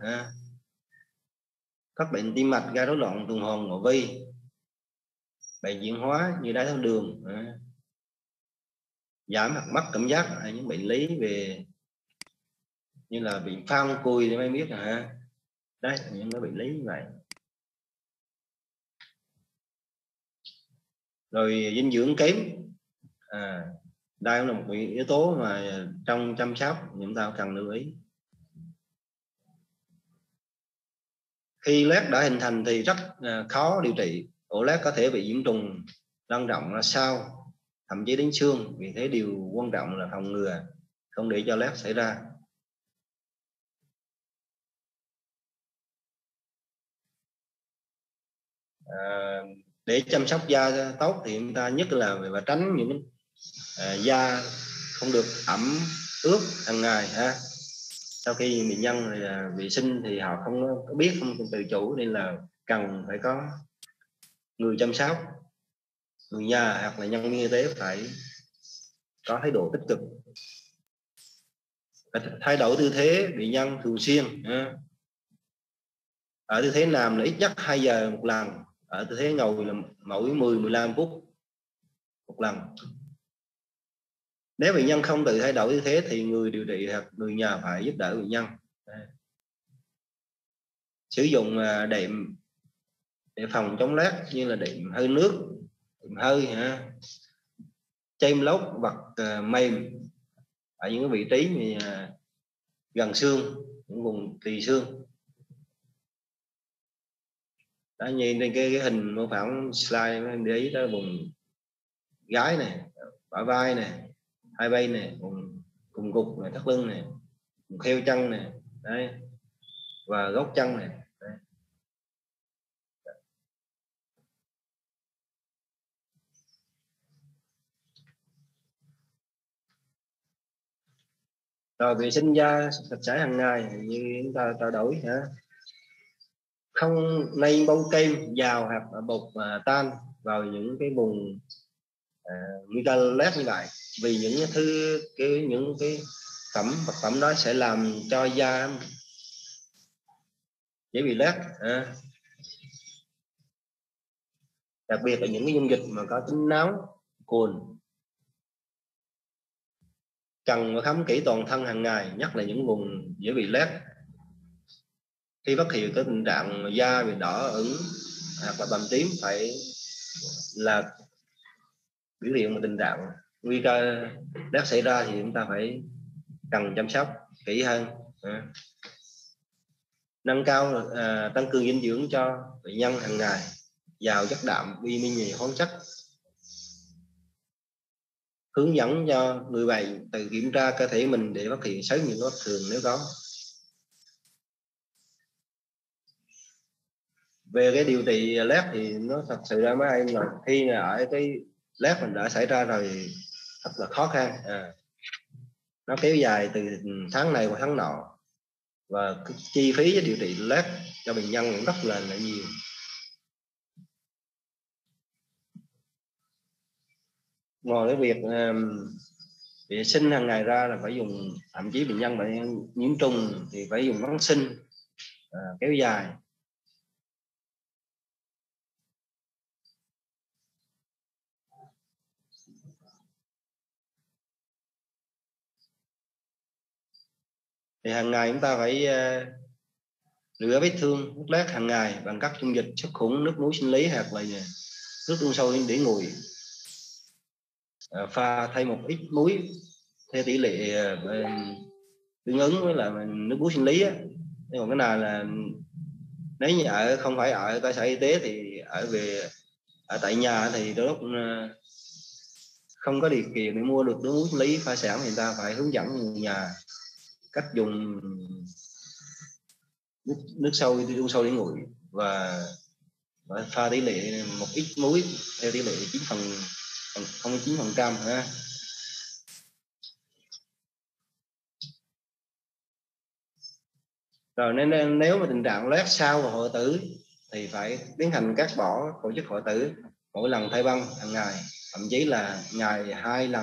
các bệnh tim mạch, gây rối loạn tuần hoàn nội vi, bệnh chuyển hóa như đái tháo đường, giảm hoặc mất cảm giác, hay những bệnh lý về như là bị phang cùi thì mới biết đấy, những cái bệnh lý như vậy. Rồi dinh dưỡng kém, đây cũng là một yếu tố mà trong chăm sóc chúng ta cần lưu ý. Khi lét đã hình thành thì rất khó điều trị. Ổ lét có thể bị nhiễm trùng lan rộng ra sau, thậm chí đến xương. Vì thế điều quan trọng là phòng ngừa, không để cho lét xảy ra. Để chăm sóc da tốt thì chúng ta nhất là phải tránh những da không được ẩm ướt hàng ngày. Sau khi bệnh nhân vệ sinh thì họ không có biết, không tự chủ, nên là cần phải có người chăm sóc, người nhà hoặc là nhân viên y tế phải có thái độ tích cực, thay đổi tư thế bệnh nhân thường xuyên. Ở tư thế nằm là ít nhất 2 giờ một lần, ở tư thế ngồi là mỗi 10-15 phút một lần. Nếu bệnh nhân không tự thay đổi tư thế thì người điều trị hoặc người nhà phải giúp đỡ bệnh nhân. Sử dụng đệm để phòng chống lét như là đệm hơi nước, đệm hơi, chêm lót vật mềm ở những cái vị trí gần xương, những vùng tỳ xương. Đó, nhìn trên cái hình mô phỏng slide em để ý đó, vùng gái này, bả vai này, hai bên này, vùng cùng cục này, thắt lưng này, vùng kheo chân này, đấy, và gốc chân này. Đấy. Rồi vệ sinh da sạch sẽ hàng ngày như chúng ta trao đổi, không nên bôi kem dào hoặc bột tan vào những cái vùng nguy cơ lét như vậy, vì những cái vật phẩm đó sẽ làm cho da dễ bị lét, đặc biệt là những cái dung dịch mà có tính nóng, cồn. Cần khám kỹ toàn thân hàng ngày, nhất là những vùng dễ bị lét. Khi phát hiện có tình trạng da bị đỏ ửng hoặc là bầm tím phải là biểu hiện một tình trạng nguy cơ lét xảy ra thì chúng ta phải cần chăm sóc kỹ hơn. Nâng cao tăng cường dinh dưỡng cho bệnh nhân hàng ngày, giàu chất đạm, vitamin, khoáng chất. Hướng dẫn cho người bệnh tự kiểm tra cơ thể mình để phát hiện sớm những bất thường nếu có. Về cái điều trị lét thì nó thật sự ra mấy em là khi ở cái lét mình đã xảy ra rồi thật là khó khăn. nó kéo dài từ tháng này qua tháng nọ, và cái chi phí điều trị lét cho bệnh nhân cũng rất là nhiều. Ngoài cái việc vệ sinh hàng ngày ra là phải dùng, thậm chí bệnh nhân nhiễm trùng thì phải dùng kháng sinh kéo dài. Thì hàng ngày chúng ta phải rửa vết thương, hút lét hàng ngày bằng các dung dịch sát khuẩn, nước muối sinh lý hoặc là nước đun sôi để nguội, pha thay một ít muối theo tỷ lệ tương ứng với là nước muối sinh lý á. Còn cái nào là nếu như không phải ở cơ sở y tế thì ở tại nhà thì đôi lúc không có điều kiện để mua được nước muối sinh lý pha sẵn, thì người ta phải hướng dẫn người nhà cách dùng nước sôi đun sôi để nguội và pha tỷ lệ một ít muối theo tỷ lệ 0,9% ha. Rồi nên nếu mà tình trạng loét sau và hoại tử thì phải tiến hành cắt bỏ tổ chức hoại tử mỗi lần thay băng hàng ngày, thậm chí là ngày 2 lần.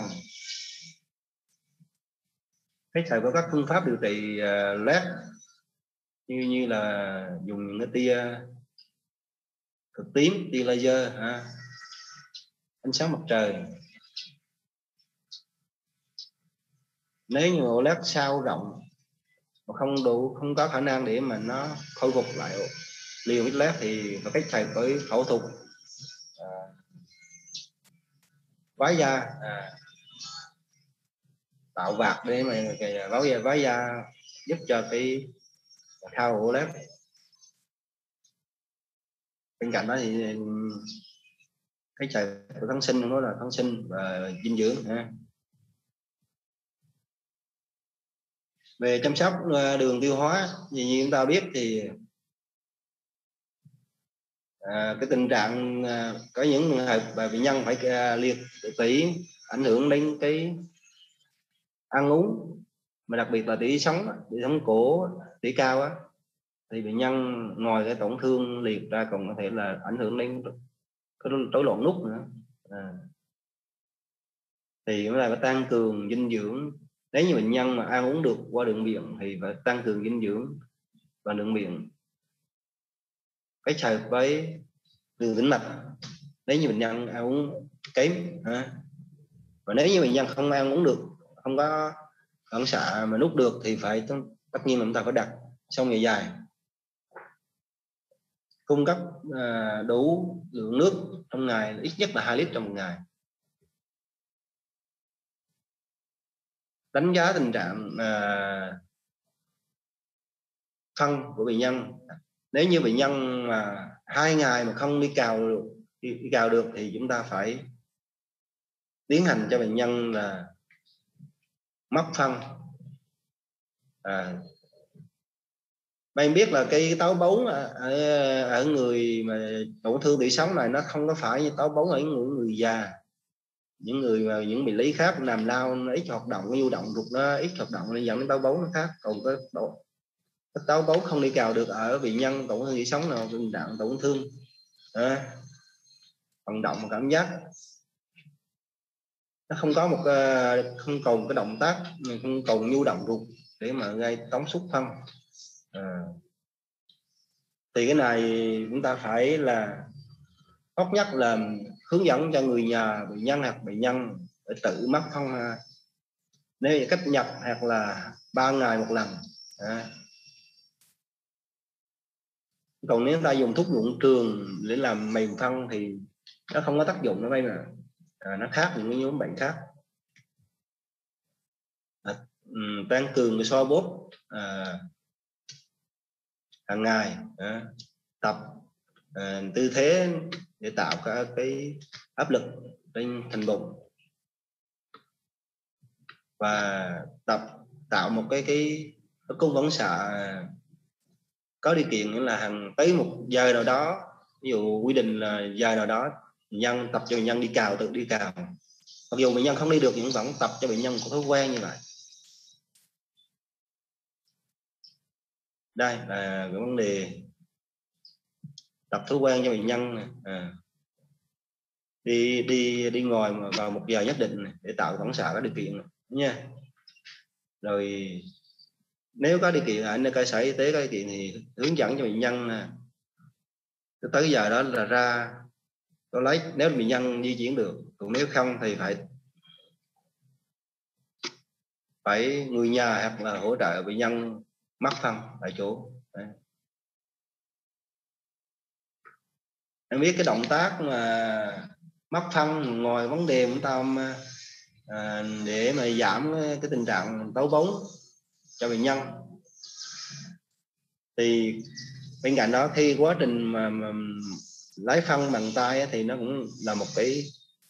Cái thời có các phương pháp điều trị loét như là dùng những cái tia cực tím, tia laser, ánh sáng mặt trời. Nếu như loét sau rộng mà không có khả năng để mà nó khôi phục lại liền với loét thì phải thầy phải phẫu thuật vái da, tạo vạt để mà vái da giúp cho cái khâu của loét. Bên cạnh đó thì cái chạy của kháng sinh, nó là kháng sinh và dinh dưỡng ha. Về chăm sóc đường tiêu hóa như chúng ta biết thì cái tình trạng có những trường hợp bệnh nhân phải liệt tủy ảnh hưởng đến cái ăn uống, mà đặc biệt là tủy sống cổ, tủy cao á, thì bệnh nhân ngoài cái tổn thương liệt ra còn có thể là ảnh hưởng đến cái rối loạn nút nữa. Thì chúng ta phải tăng cường dinh dưỡng. Nếu như bệnh nhân mà ăn uống được qua đường miệng thì phải tăng cường dinh dưỡng và đường miệng. Cái hợp với đường tĩnh mạch nếu như bệnh nhân ăn uống kém. Và nếu như bệnh nhân không ăn uống được, không có phản xạ mà nuốt được thì phải tất nhiên là chúng ta phải đặt xong ngày dài cung cấp đủ lượng nước trong ngày, ít nhất là 2 lít trong một ngày. Đánh giá tình trạng phân của bệnh nhân. Nếu như bệnh nhân mà 2 ngày mà không đi cào được thì chúng ta phải tiến hành cho bệnh nhân là móc phân. Bạn biết là cái táo bón ở người mà tổn thương tủy sống này nó không có phải như táo bón ở người già. Những bệnh lý khác làm lao nó ít hoạt động, cái nhu động ruột nó ít hoạt động nên dẫn đến táo bón nó khác. Còn cái táo bón không đi cào được ở bệnh nhân tổn thương tủy sống nào tình trạng tổn thương vận động và cảm giác nó không có không còn cái động tác, không còn nhu động ruột để mà gây tống xuất phân. Thì cái này chúng ta phải là tốt nhất là hướng dẫn cho người nhà bệnh nhân hoặc bệnh nhân để tự móc phân, nếu cách nhập hoặc là 3 ngày một lần. Còn nếu ta dùng thuốc nhuộm trường để làm mềm phân thì nó không có tác dụng ở đây mà nó khác những nhóm bệnh khác. Tăng cường cái xoa bóp hàng ngày, tập tư thế để tạo cái áp lực trên thành bụng và tập tạo một cái cung phản xạ có điều kiện, nghĩa là tới một giờ nào đó, ví dụ quy định là giờ nào đó bệnh nhân tập cho bệnh nhân tự đi cào. Mặc dù bệnh nhân không đi được nhưng vẫn tập cho bệnh nhân có thói quen như vậy. đây là cái vấn đề tập thói quen cho bệnh nhân. Đi ngồi vào một giờ nhất định để tạo phản xạ các điều kiện nha. Rồi nếu có điều kiện ở nơi cơ sở y tế có điều kiện thì hướng dẫn cho bệnh nhân tới giờ đó là ra tôi lấy, nếu bệnh nhân di chuyển được, còn nếu không thì phải người nhà hoặc là hỗ trợ bệnh nhân mắc phân tại chỗ. Đấy. Em biết cái động tác mà mắc phân ngoài vấn đề chúng ta để mà giảm cái tình trạng táo bón cho bệnh nhân, thì bên cạnh đó khi quá trình mà lấy phân bằng tay thì nó cũng là một cái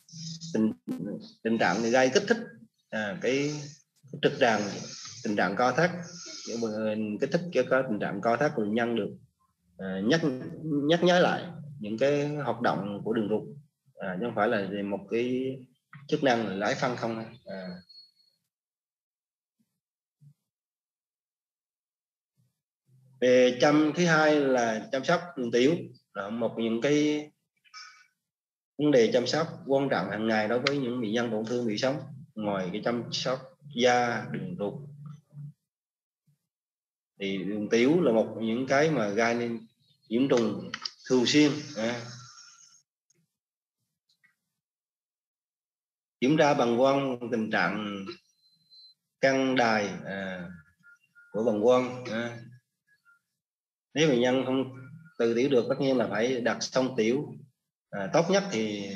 tình trạng gây kích thích cái trực tràng, tình trạng co thắt, kích thích cho có tình trạng co thắt của bệnh nhân được nhắc nhớ lại những cái hoạt động của đường ruột, chứ không phải là một cái chức năng là lấy phân không. Về thứ hai là chăm sóc đường tiểu, là một những cái vấn đề chăm sóc quan trọng hàng ngày đối với những bệnh nhân tổn thương bị sống. Ngoài cái chăm sóc da, đường ruột thì đường tiểu là một những cái mà gây nên nhiễm trùng thường xuyên. Kiểm tra bàng quang, tình trạng căng đài của bàng quang. Nếu bệnh nhân không tự tiểu được, tất nhiên là phải đặt xông tiểu. Tốt nhất thì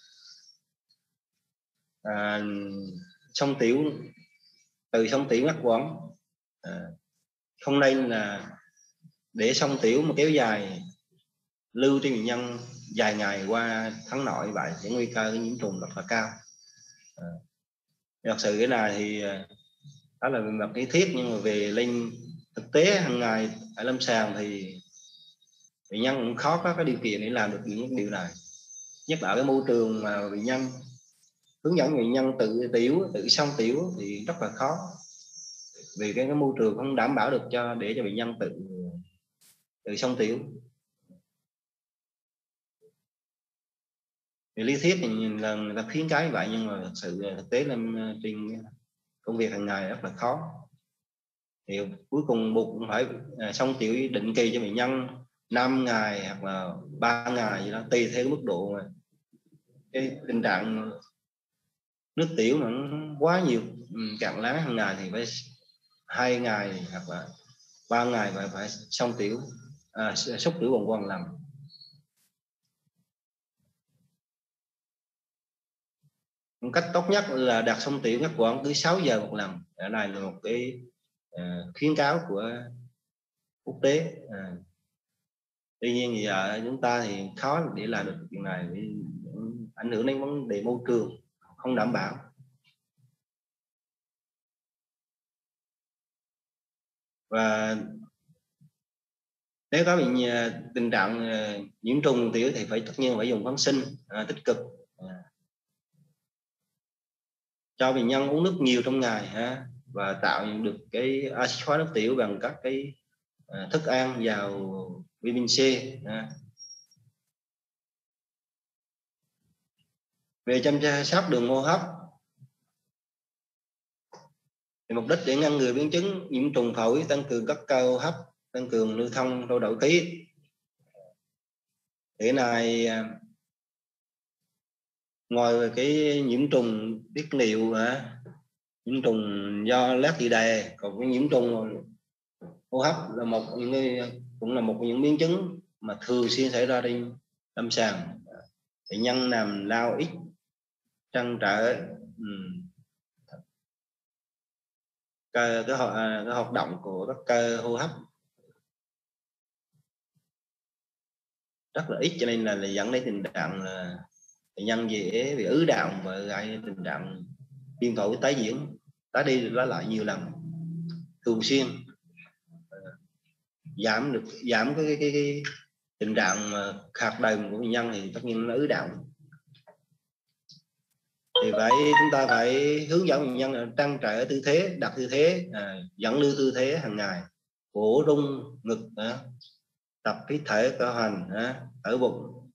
xông tiểu, từ xông tiểu ngắt quãng, không nên là để xông tiểu mà kéo dài lưu trên bệnh nhân dài ngày qua tháng nội, vậy thì nguy cơ nhiễm trùng rất là cao. Thật sự cái này thì đó là mặt lý thuyết, nhưng mà về lên thực tế hàng ngày ở lâm sàng thì bệnh nhân cũng khó có cái điều kiện để làm được những điều này, nhất là cái môi trường mà bệnh nhân hướng dẫn bệnh nhân tự tiểu, tự xông tiểu thì rất là khó, vì cái môi trường không đảm bảo được để cho bệnh nhân tự xông tiểu. Thì lý thuyết thì nhìn là người ta khuyến cáo như vậy, nhưng mà thật sự thực tế lên trên công việc hàng ngày rất là khó. Thì cuối cùng buộc cũng phải xông tiểu định kỳ cho bệnh nhân 5 ngày hoặc là 3 ngày gì đó, tùy theo mức độ cái tình trạng nước tiểu nó quá nhiều, cạn láng hàng ngày thì phải 2 ngày hoặc là 3 ngày phải xông tiểu, xúc tiểu bàng quang lần. Cách tốt nhất là đặt xông tiểu ngắt quãng cứ 6 giờ một lần. Ở này là một cái khuyến cáo của quốc tế. Tuy nhiên thì giờ chúng ta thì khó để làm được chuyện này, vì ảnh hưởng đến vấn đề môi trường không đảm bảo. Và nếu có tình trạng nhiễm trùng tiểu thì tất nhiên phải dùng kháng sinh tích cực, cho bệnh nhân uống nước nhiều trong ngày, và tạo được cái axit hóa nước tiểu bằng các cái thức ăn giàu vitamin C. Về chăm sóc đường hô hấp thì mục đích để ngăn ngừa biến chứng nhiễm trùng phổi, tăng cường các cơ hô hấp, tăng cường lưu thông trao đổi khí. Thế này ngoài cái nhiễm trùng tiết niệu, nhiễm trùng do lét dạ dày, còn cái nhiễm trùng hô hấp là cũng là một những biến chứng mà thường xuyên xảy ra trên lâm sàng. Bệnh nhân nằm lao ít, trăn trở cái hoạt động của các cơ hô hấp rất là ít, cho nên là dẫn đến tình trạng là bệnh nhân dễ bị ứ đạm và gây tình trạng viêm phổi tái diễn, tái đi tái lại nhiều lần, thường xuyên, giảm cái tình trạng mà khạc đờm của bệnh nhân thì tất nhiên nó ứ đạm. Thì chúng ta phải hướng dẫn bệnh nhân trăn trở tư thế, đặt tư thế, dẫn lưu tư thế hàng ngày, cổ rung ngực, tập hít thở cơ hoành, ở bụng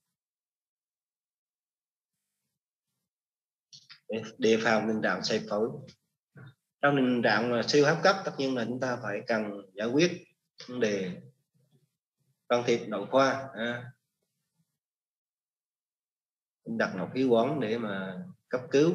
để đề phòng tình trạng xẹp phổi. Trong tình trạng siêu hấp cấp tất nhiên là chúng ta phải cần giải quyết vấn đề can thiệp nội khoa, đặt nội khí quản để mà cấp cứu.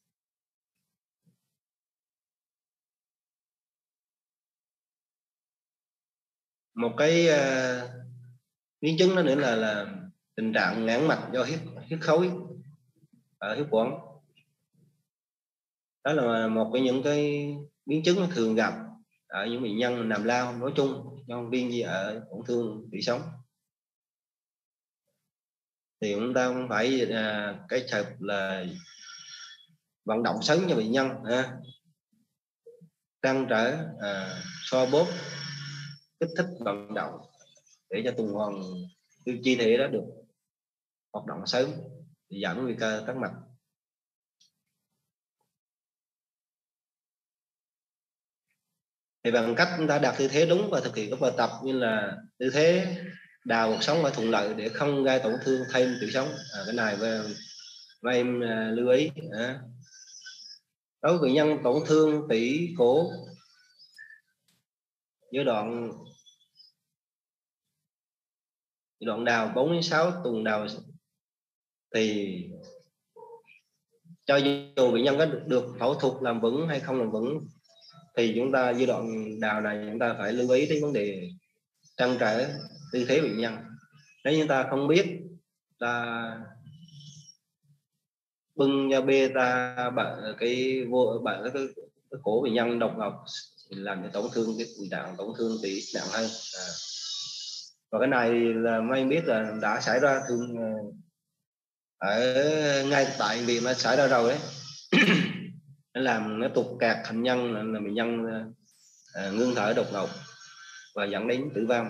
Một cái biến chứng đó nữa là tình trạng nghẽn mạch do huyết khối ở huyết quản. Đó là một trong những cái biến chứng nó thường gặp ở những bệnh nhân nằm lao nói chung, nhân viên gì ở tổn thương tủy sống. Thì chúng ta cũng phải cái thật là vận động sớm cho bệnh nhân, trăn trở, xoa bóp, kích thích vận động để cho tuần hoàn chi thể đó được hoạt động sớm, thì giảm nguy cơ tắc mạch. Thì bằng cách chúng ta đặt tư thế đúng và thực hiện các bài tập như là tư thế đào cuộc sống phải thuận lợi để không gây tổn thương thêm tủy sống. Cái này và em lưu ý. Đối với bệnh nhân tổn thương tủy cổ giai đoạn đào 4 đến 6 tuần đầu thì cho dù bệnh nhân có được phẫu thuật làm vững hay không làm vững thì chúng ta giai đoạn đào này chúng ta phải lưu ý đến vấn đề trăn trở tư thế bệnh nhân. Nếu chúng ta không biết, ta bưng da bê ta bận cái cổ bệnh nhân độc ngọc thì làm cho tổn thương cái tình trạng tổn thương tủy nặng hơn. Và cái này là mấy anh biết là đã xảy ra thường ở ngay tại bệnh viện nó xảy ra rồi đấy. Nó làm nó tụt kẹt thành nhân là bệnh nhân ngưng thở đột ngột và dẫn đến tử vong.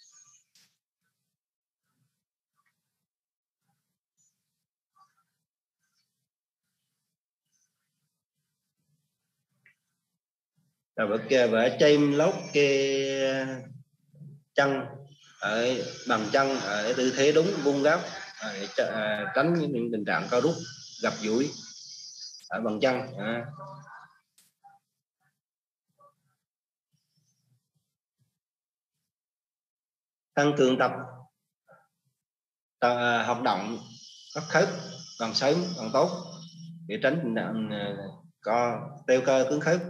Rồi vẽ trên lót cái chân ở bằng chân ở tư thế đúng vuông góc để tránh những tình trạng co rút gặp duỗi ở bằng chân. Tăng cường tập hoạt động các khớp càng sớm càng tốt để tránh tình trạng teo cơ cứng khớp.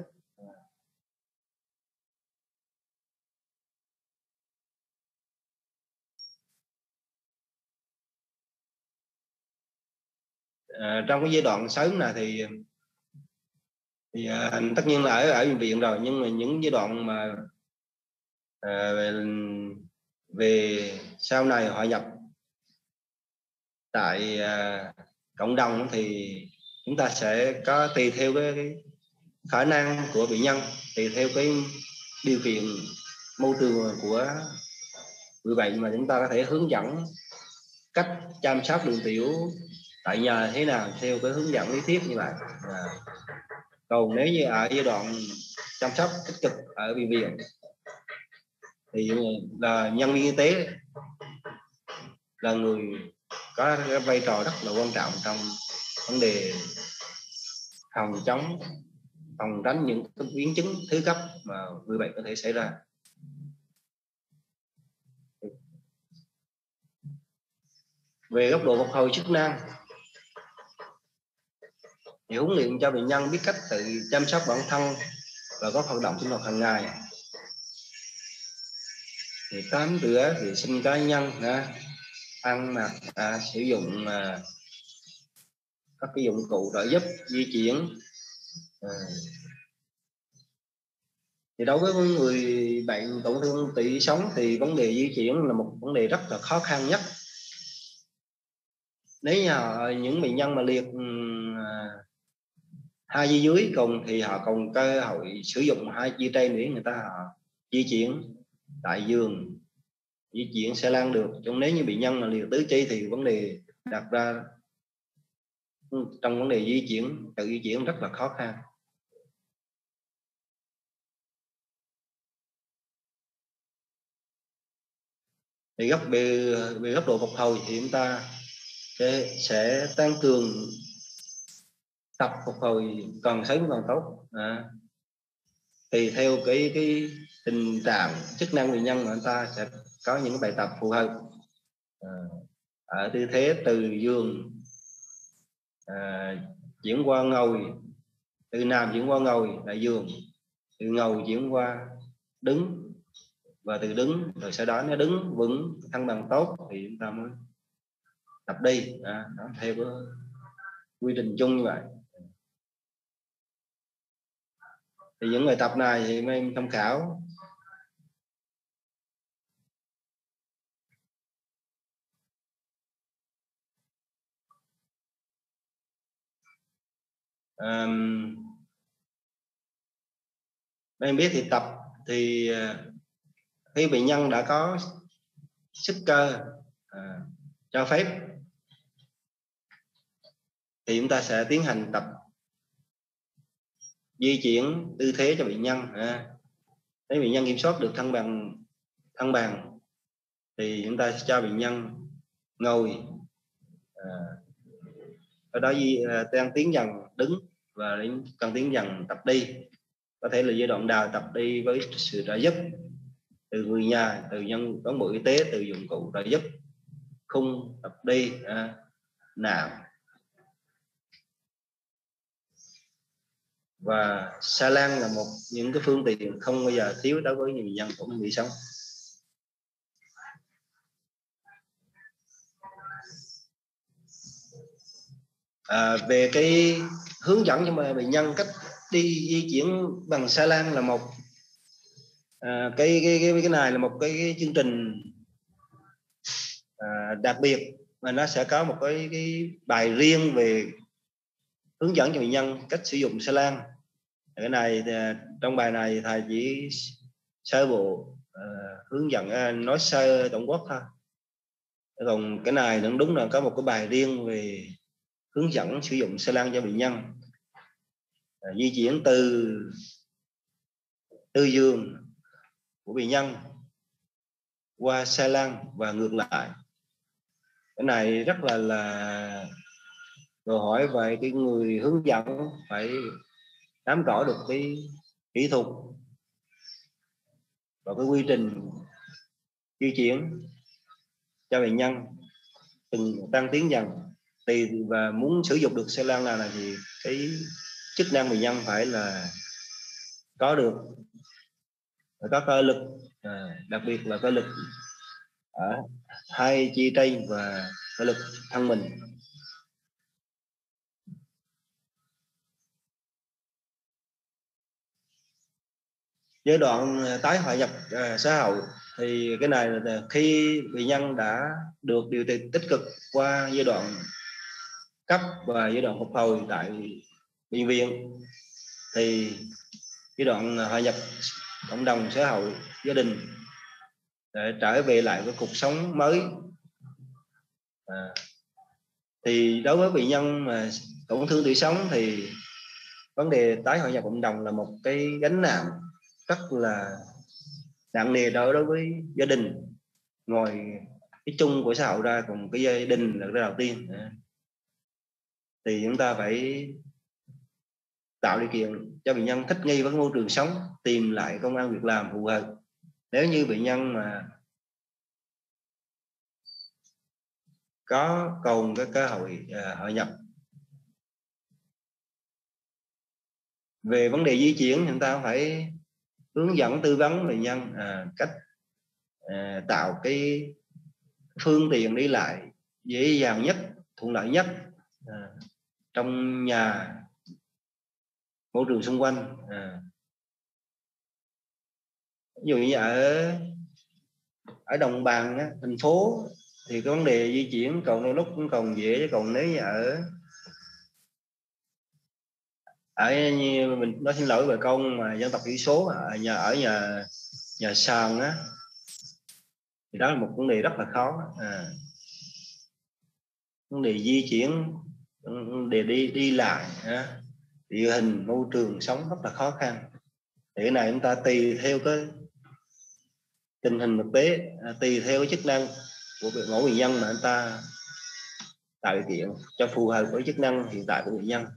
Trong cái giai đoạn sớm này thì tất nhiên là ở bệnh viện rồi, nhưng mà những giai đoạn mà về sau này hòa nhập tại cộng đồng thì chúng ta sẽ có tùy theo cái khả năng của bệnh nhân, tùy theo cái điều kiện môi trường của người bệnh mà chúng ta có thể hướng dẫn cách chăm sóc đường tiểu tại nhà thế nào theo cái hướng dẫn lý thuyết như vậy. Còn nếu như ở giai đoạn chăm sóc tích cực ở bệnh viện thì là nhân viên y tế là người có cái vai trò rất là quan trọng trong vấn đề phòng tránh những cái biến chứng thứ cấp mà người bệnh có thể xảy ra. Về góc độ phục hồi chức năng thì huấn luyện cho bệnh nhân biết cách tự chăm sóc bản thân và có hoạt động sinh hoạt hàng ngày, thì tắm rửa, vệ sinh cá nhân, ăn mặc, sử dụng các cái dụng cụ trợ giúp di chuyển. Thì đối với người bệnh tổn thương tủy sống thì vấn đề di chuyển là một vấn đề rất là khó khăn nhất. Nếu như những bệnh nhân mà liệt hai dây dưới cùng thì họ còn cơ hội sử dụng hai dây trên để người ta di chuyển tại giường, di chuyển xe lăn được. Trong nếu như bệnh nhân mà liệt tứ chi thì vấn đề đặt ra trong vấn đề di chuyển, tự di chuyển rất là khó khăn. Thì về góc độ phục hồi thì chúng ta sẽ tăng cường tập phục hồi càng sớm càng tốt. Tùy theo cái tình trạng chức năng bệnh nhân mà anh ta sẽ có những bài tập phù hợp. Ở tư thế từ giường chuyển qua ngồi, từ nằm chuyển qua ngồi lại giường, từ ngồi chuyển qua đứng, và từ đứng rồi sau đó nó đứng vững thăng bằng tốt thì chúng ta mới tập đi. Đó, theo cái quy trình chung như vậy. Thì những bài tập này thì mấy em tham khảo. Mấy em biết thì tập thì khi bệnh nhân đã có sức cơ cho phép thì chúng ta sẽ tiến hành tập di chuyển tư thế cho bệnh nhân. Nếu bệnh nhân kiểm soát được thăng bằng thì chúng ta sẽ cho bệnh nhân ngồi, ở đó đang tiến dần đứng và cần tiến dần tập đi. Có thể là giai đoạn đầu tập đi với sự trợ giúp từ người nhà, từ nhân cán bộ y tế, từ dụng cụ trợ giúp, khung tập đi, nạm và xà lan là một những cái phương tiện không bao giờ thiếu đối với những bệnh nhân của người sống. Về cái hướng dẫn cho bệnh nhân cách đi di chuyển bằng xà lan là một cái này là một cái chương trình đặc biệt, mà nó sẽ có một cái bài riêng về hướng dẫn cho bệnh nhân cách sử dụng xà lan. Cái này trong bài này thầy chỉ sơ bộ hướng dẫn, nói sơ tổng quát thôi. Còn cái này nó đúng là có một cái bài riêng về hướng dẫn sử dụng xà lan cho bệnh nhân, di chuyển từ giường của bệnh nhân qua xà lan và ngược lại. Cái này rất là đòi hỏi về cái người hướng dẫn phải nắm rõ được cái kỹ thuật và cái quy trình di chuyển cho bệnh nhân từng tăng tiến dần. Và muốn sử dụng được xe lan nào thì cái chức năng bệnh nhân phải là có được, phải có cơ lực, đặc biệt là cơ lực ở hai chi tay và cơ lực thân mình. Giai đoạn tái hòa nhập xã hội thì cái này là khi bệnh nhân đã được điều trị tích cực qua giai đoạn cấp và giai đoạn phục hồi tại bệnh viện, thì giai đoạn hòa nhập cộng đồng xã hội gia đình để trở về lại với cuộc sống mới. Thì đối với bệnh nhân mà tổn thương tủy sống thì vấn đề tái hòa nhập cộng đồng là một cái gánh nặng rất là nặng nề đối với gia đình. Ngoài cái chung của xã hội ra, còn cái gia đình là cái đầu tiên. Thì chúng ta phải tạo điều kiện cho bệnh nhân thích nghi với môi trường sống, tìm lại công ăn việc làm phù hợp. Nếu như bệnh nhân mà có còn cái cơ hội hội nhập. Về vấn đề di chuyển, chúng ta phải hướng dẫn tư vấn bệnh nhân cách tạo cái phương tiện đi lại dễ dàng nhất, thuận lợi nhất trong nhà, môi trường xung quanh. Ví dụ như ở đồng bằng thành phố thì cái vấn đề di chuyển còn đôi lúc cũng còn dễ, chứ còn nếu như ở mình nói xin lỗi bà con mà dân tộc thiểu số ở nhà sàn thì đó là một vấn đề rất là khó. Vấn đề di chuyển, vấn đề đi lại, địa hình môi trường sống rất là khó khăn. Thì cái này chúng ta tùy theo tình hình thực tế, tùy theo cái chức năng của mỗi bệnh nhân mà anh ta tạo điều kiện cho phù hợp với chức năng hiện tại của bệnh nhân.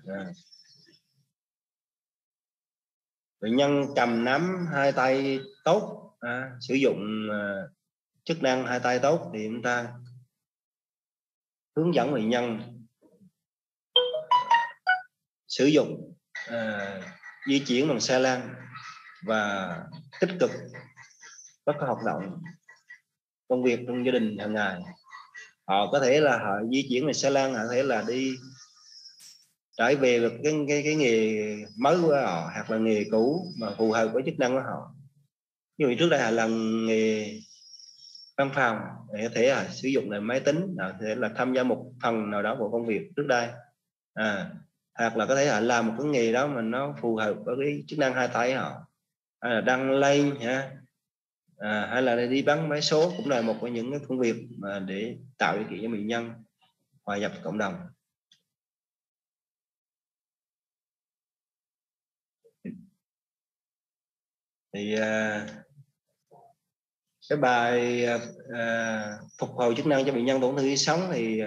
Bệnh nhân cầm nắm hai tay tốt, sử dụng chức năng hai tay tốt thì chúng ta hướng dẫn bệnh nhân sử dụng di chuyển bằng xe lăn và tích cực các hoạt động công việc trong gia đình hàng ngày. Họ có thể là họ di chuyển bằng xe lăn, họ có thể là đi trở về được cái nghề mới của họ hoặc là nghề cũ mà phù hợp với chức năng của họ. Như trước đây họ làm nghề văn phòng, có thể là sử dụng là máy tính, có thể là tham gia một phần nào đó của công việc trước đây, hoặc là có thể là làm một cái nghề đó mà nó phù hợp với cái chức năng hai tay họ, hay là đăng lên hay là đi bán vé số, cũng là một trong những cái công việc mà để tạo điều kiện cho bệnh nhân hòa nhập cộng đồng. Thì cái bài phục hồi chức năng cho bệnh nhân tổn thương tủy sống thì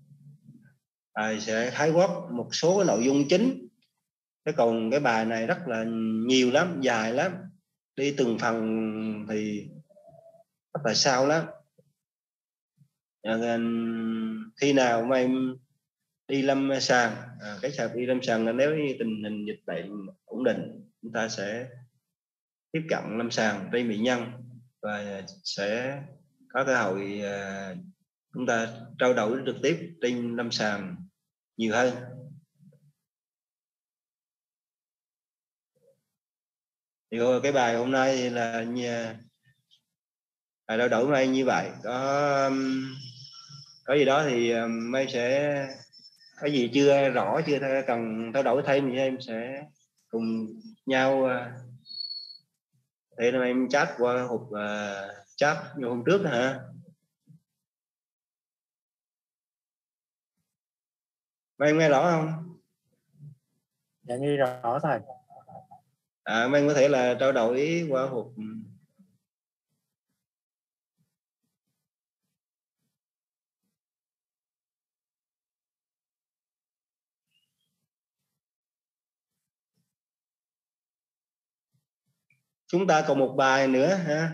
sẽ khái quát một số cái nội dung chính. Thế còn cái bài này rất là nhiều lắm, dài lắm, đi từng phần thì rất là sao lắm. Khi nào mà em đi lâm sàng, cái sạc đi lâm sàng là nếu như tình hình dịch bệnh ổn định, chúng ta sẽ tiếp cận lâm sàng trên bệnh nhân và sẽ có cơ hội chúng ta trao đổi trực tiếp trên lâm sàng nhiều hơn. Thì cái bài hôm nay thì là trao đổi mai như vậy. Có gì đó thì mai sẽ có gì chưa rõ, chưa cần trao đổi thêm thì em sẽ cùng nhau để em chat qua hộp chat như hôm trước hả? Em nghe rõ không? Dạ nghe rõ thầy. Em có thể là trao đổi qua hộp. Chúng ta còn một bài nữa ha.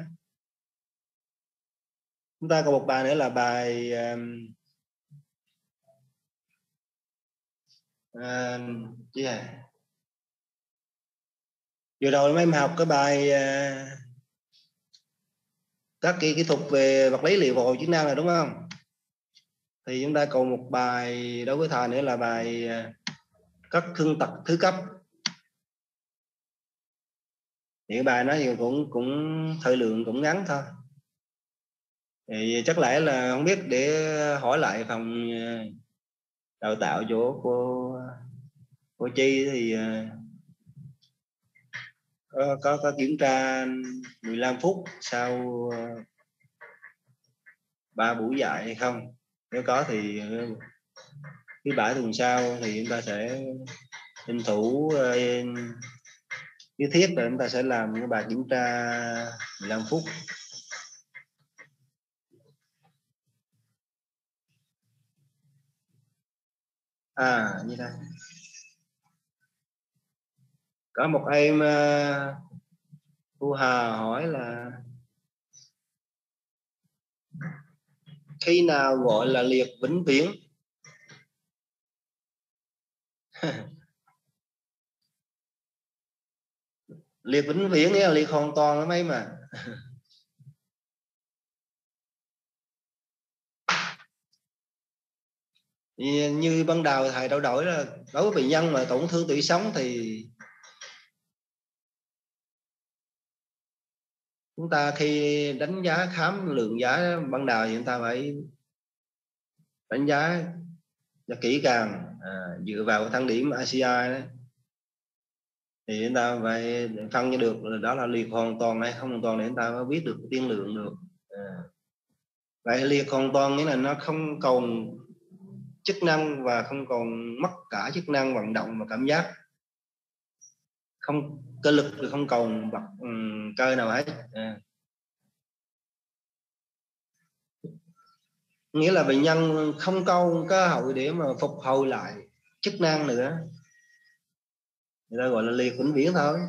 Chúng ta còn một bài nữa là bài vừa rồi mấy em học cái bài các kỹ thuật về vật lý liệu phục hồi chức năng rồi đúng không? Thì chúng ta còn một bài đối với thầy nữa là bài các thương tật thứ cấp. Thì cái bài đó thì cũng thời lượng cũng ngắn thôi. Thì chắc lẽ là không biết để hỏi lại phòng đào tạo chỗ cô Chi thì có kiểm tra 15 phút sau 3 buổi dạy hay không? Nếu có thì thứ bảy tuần sau thì chúng ta sẽ tranh thủ lý thuyết rồi chúng ta sẽ làm cái bài kiểm tra 15 phút. Như đây. Có một em Thu Hà hỏi là khi nào gọi là liệt vĩnh viễn? Liệt vĩnh viễn nghĩa là liệt hoàn toàn đó mấy mà. Như ban đầu thầy trao đổi là đối với bệnh nhân mà tổn thương tủy sống thì chúng ta khi đánh giá khám lượng giá ban đầu thì chúng ta phải đánh giá cho kỹ càng, dựa vào thang điểm ACI đó, thì chúng ta phải phân cho được là đó là liệt hoàn toàn hay không hoàn toàn để chúng ta mới biết được tiên lượng được. Vậy liệt hoàn toàn nghĩa là nó không còn chức năng và không còn mất cả chức năng vận động và cảm giác, không cơ lực thì không còn cơ nào hết. nghĩa là bệnh nhân không có cơ hội để mà phục hồi lại chức năng nữa, người ta gọi là liệt vĩnh viễn thôi.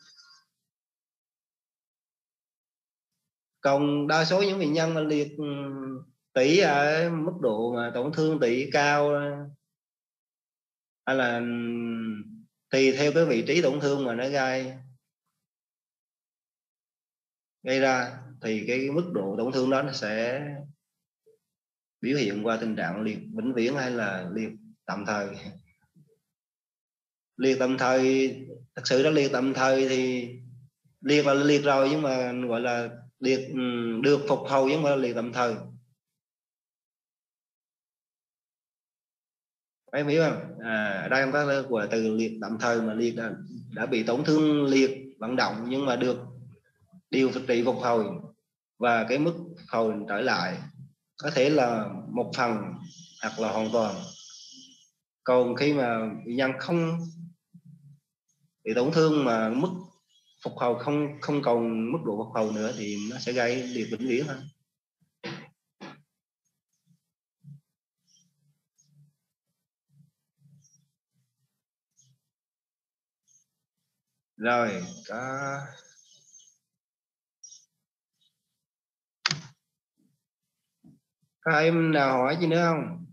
Còn đa số những bệnh nhân mà liệt tủy ở mức độ mà tổn thương tủy cao, hay là tùy theo cái vị trí tổn thương mà nó gây ra thì cái mức độ tổn thương đó nó sẽ biểu hiện qua tình trạng liệt vĩnh viễn hay là liệt tạm thời. Liệt tạm thời, thật sự đã liệt tạm thời thì liệt là liệt rồi, nhưng mà gọi là liệt được phục hồi, nhưng mà liệt tạm thời. Em hiểu không? Ở đây chúng ta gọi từ liệt tạm thời, mà liệt đã bị tổn thương liệt vận động nhưng mà được điều trị phục hồi, và cái mức phục hồi trở lại có thể là một phần hoặc là hoàn toàn. Còn khi mà bệnh nhân không bị tổn thương mà mức phục hồi không còn mức độ phục hồi nữa thì nó sẽ gây liệt vĩnh viễn thôi. Rồi có em nào hỏi gì nữa không?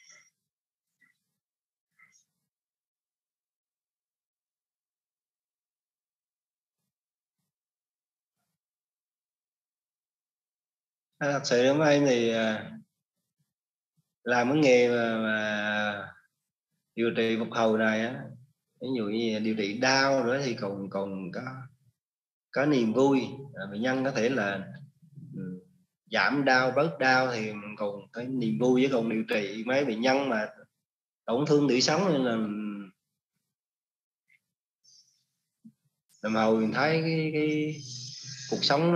Thật sự đối với em thì làm cái nghề mà điều trị phục hồi này á, ví dụ như điều trị đau nữa thì còn có niềm vui. Bệnh nhân có thể là giảm đau, bớt đau thì còn có niềm vui. Với còn điều trị mấy bệnh nhân mà tổn thương tủy sống nên là làm hồi mình thấy cái cuộc sống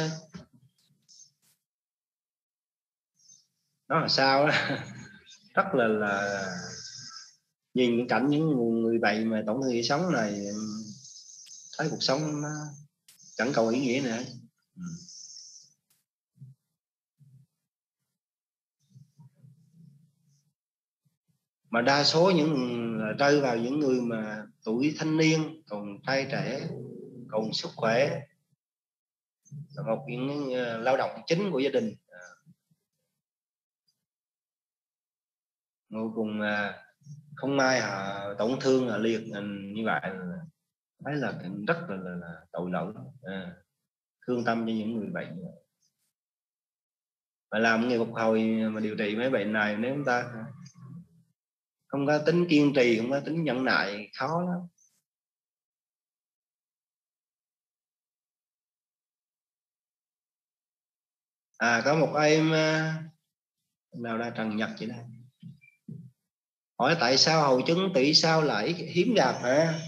nó là sao đó. Rất là nhìn cảnh những người bệnh mà tổn thương tủy sống này, thấy cuộc sống nó chẳng còn ý nghĩa nữa. Mà đa số những rơi vào những người mà tuổi thanh niên, còn trai trẻ, còn sức khỏe, là một những lao động chính của gia đình. Ngồi cùng không may họ tổn thương, họ liệt như vậy, thấy là rất là tội lỗi. Thương tâm cho những người bệnh. Mà làm nghề phục hồi mà điều trị mấy bệnh này, nếu chúng ta không có tính kiên trì, không có tính nhẫn nại, khó lắm. Có một em nào ra Trần Nhật vậy đó, hỏi tại sao hội chứng tỷ sao lại hiếm gặp hả?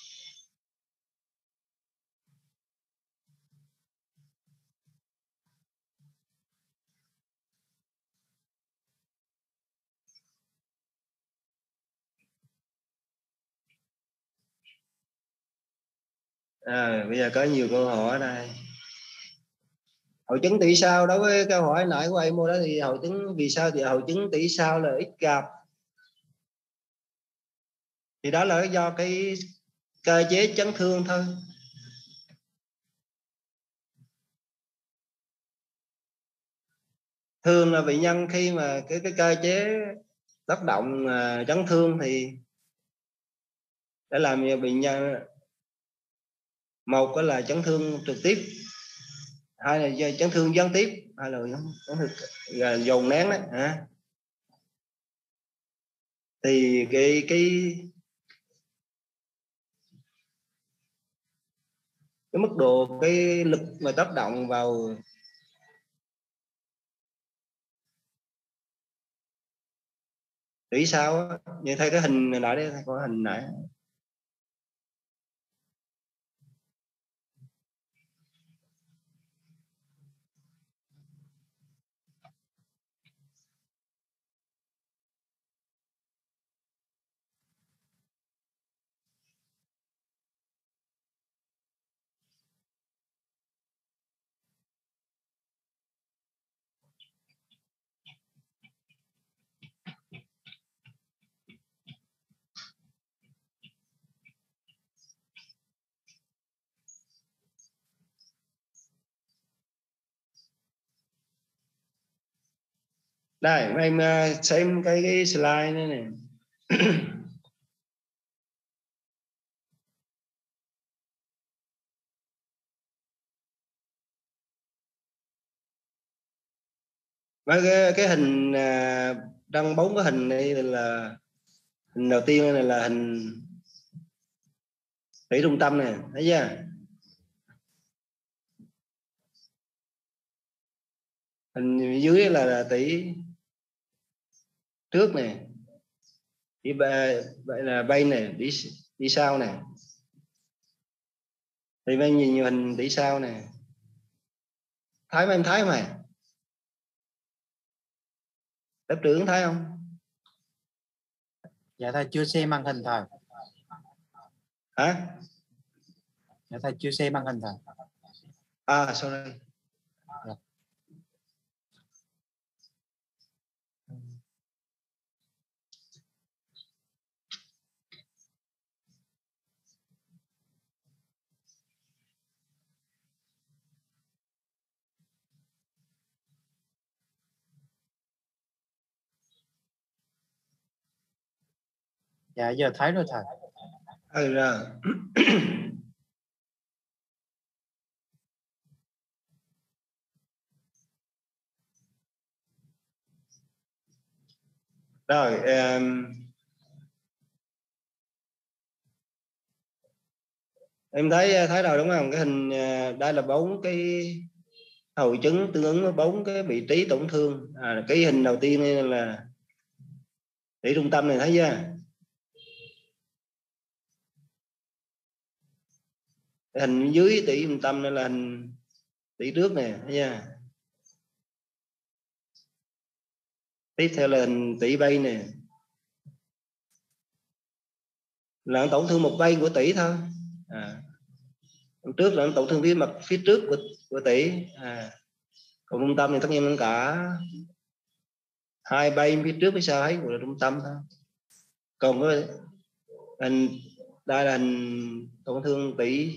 Bây giờ có nhiều câu hỏi ở đây. Hội chứng tỷ sao, đối với câu hỏi nãy của em đó thì hội chứng vì sao thì hội chứng tỷ sao là ít gặp. Thì đó là do cái cơ chế chấn thương thôi. Thường là bệnh nhân khi mà cái cơ chế tác động chấn thương thì để làm cho bệnh nhân, một cái là chấn thương trực tiếp, hai là do chấn thương gián tiếp, hai là chấn thương dồn nén đấy hả? Thì cái mức độ cái lực mà tác động vào tỷ sao á, như thấy cái hình nãy đấy, có hình nãy. Đây em xem cái slide này nè. Với cái hình đăng 4 cái hình này là hình đầu tiên này là hình tỷ trung tâm này, thấy chưa? Hình dưới là tỷ trước này, tỷ vậy là bay này, đi sau này. Thì mình nhìn hình tỷ sau này, thấy mà em thấy mà lớp trưởng thấy không? Dạ thầy chưa xem màn hình thầy. Hả? Dạ thầy chưa xem màn hình thầy. À sorry. Dạ. Dạ giờ thấy rồi thầy. Ừ rồi. Rồi em thấy rồi đúng không? Cái hình đây là 4 cái hội chứng tương ứng với 4 cái vị trí tổn thương. Cái hình đầu tiên này là tỷ trung tâm này, thấy chưa? Cái hình dưới tỷ trung tâm này là hình tỷ trước này, thấy chưa? Tiếp theo là hình tỷ bay này, là tổn thương một bay của tỷ thôi. Trước là tổn thương mặt phía trước của tỷ. Còn trung tâm thì tất nhiên cả hai bay phía trước phía sau ấy của trung tâm thôi. Còn cái hình đây là hình tổn thương tỷ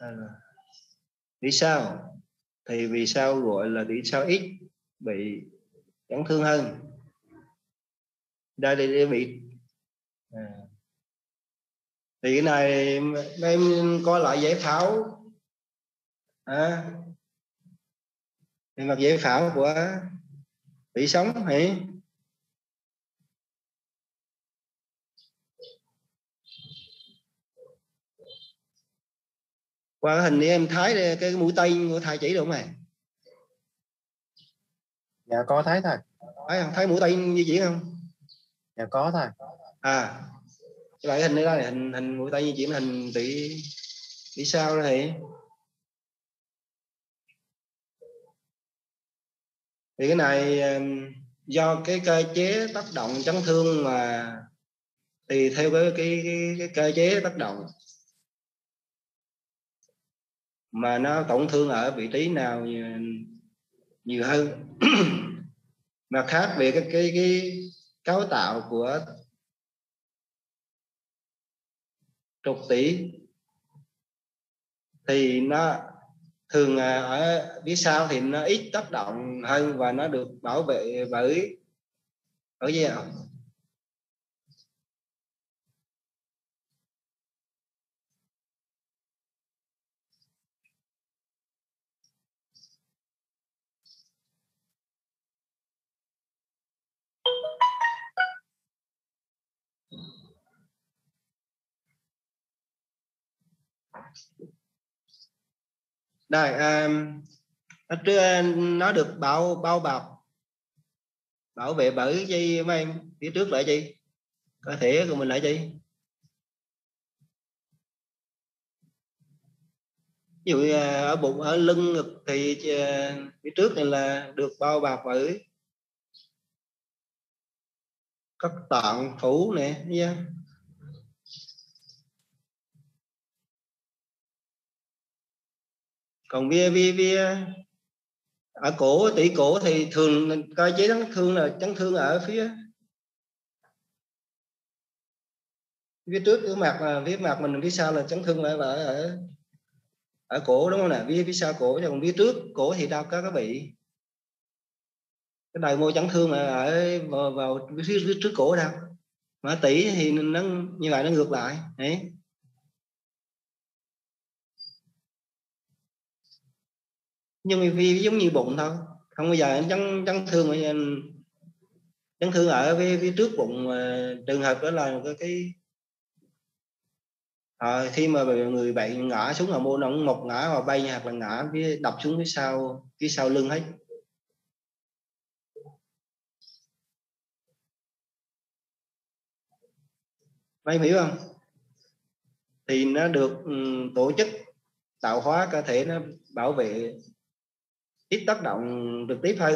sau, thì vì sao gọi là tỷ sau X bị chấn thương hơn. Đây bị thì cái này em coi lại giải phẫu thì mặt giải phẫu của tỷ sống hả? Qua cái hình này em thấy cái mũi tên của thầy chỉ được không này? Dạ có thấy thầy. Thấy mũi tên di chuyển không? Dạ có thầy. Cái loại hình này là hình mũi tên di chuyển, hình tỷ sau đó thì cái này do cái cơ chế tác động chấn thương mà thì theo cái cơ chế tác động mà nó tổn thương ở vị trí nào nhiều hơn. Mà khác về cái cấu tạo của trục tỷ thì nó thường ở phía sau thì nó ít tác động hơn và nó được bảo vệ bởi gì ạ? Đây nó được bao bọc bảo vệ bởi gì mấy em? Phía trước lại gì? Cơ thể của mình lại gì? Ví dụ ở bụng, ở lưng, ngực thì phía trước này là được bao bọc bởi các tạng phủ nè, còn ở cổ, tỷ cổ thì thường cơ chế chấn thương ở phía trước của mặt, là phía mặt mình, phía sau là chấn thương ở cổ đúng không nè? Phía sau cổ, còn phía trước cổ thì đâu có bị. cái đầu môi chấn thương mà ở vào phía trước cổ đâu, mà tỷ thì nó như vậy, nó ngược lại đấy. Nhưng mà vì giống như bụng thôi, không bao giờ chấn thương mà chấn thương ở phía trước bụng. Trường hợp đó là cái khi mà người bệnh ngã xuống, mô nó một ngã vào bay hoặc là ngã đập xuống phía sau lưng hết. Mấy hiểu không? Thì nó được tổ chức tạo hóa cơ thể, nó bảo vệ, ít tác động trực tiếp hơn.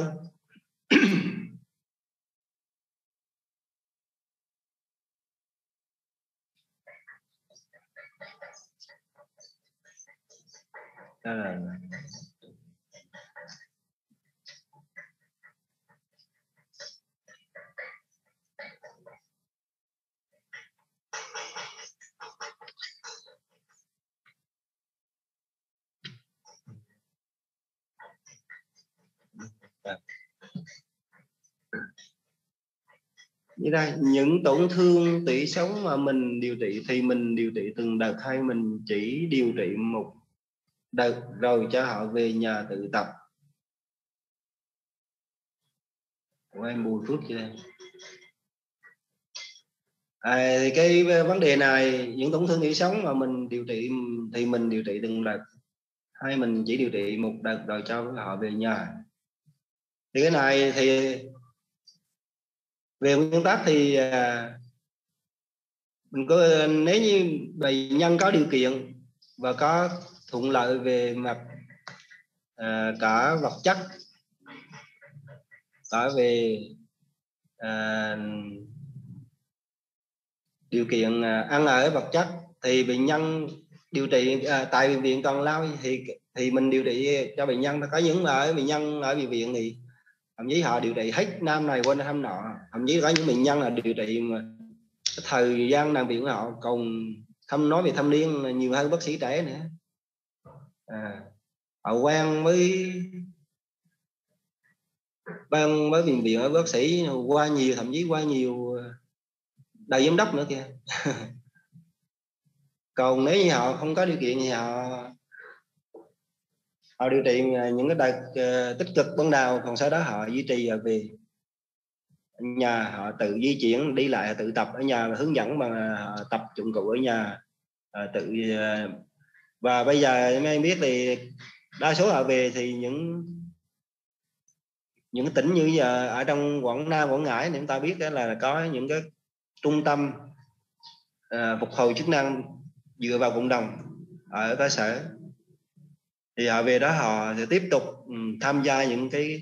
Đó là như đây, những tổn thương tủy sống mà mình điều trị thì mình điều trị từng đợt hay mình chỉ điều trị một đợt rồi cho họ về nhà tự tập? Của em Bùi Phước chưa? Thì cái vấn đề này, những tổn thương tủy sống mà mình điều trị thì mình điều trị từng đợt hay mình chỉ điều trị một đợt rồi cho họ về nhà? Thì cái này thì về nguyên tắc thì mình có, nếu như bệnh nhân có điều kiện và có thuận lợi về mặt cả vật chất, cả về điều kiện ăn ở vật chất, thì bệnh nhân điều trị tại bệnh viện Cần Lao thì mình điều trị cho bệnh nhân. Có những bệnh nhân ở bệnh viện thì thậm chí họ điều trị hết năm này qua năm nọ, thậm chí có những bệnh nhân là điều trị mà thời gian làm việc của họ còn không nói về thâm niên nhiều hơn bác sĩ trẻ nữa. Họ quen với bệnh viện ở bác sĩ qua nhiều, thậm chí qua nhiều đại giám đốc nữa kìa. Còn nếu như họ không có điều kiện thì họ điều trị những cái đợt tích cực ban đầu, còn sau đó họ duy trì về nhà, họ tự di chuyển đi lại, tự tập ở nhà, hướng dẫn bằng tập dụng cụ ở nhà tự. Và bây giờ em em biết thì đa số họ về thì những tỉnh như giờ ở trong Quảng Nam, Quảng Ngãi thì chúng ta biết đó là có những cái trung tâm phục hồi chức năng dựa vào cộng đồng ở cơ sở. Thì họ về đó họ sẽ tiếp tục tham gia những cái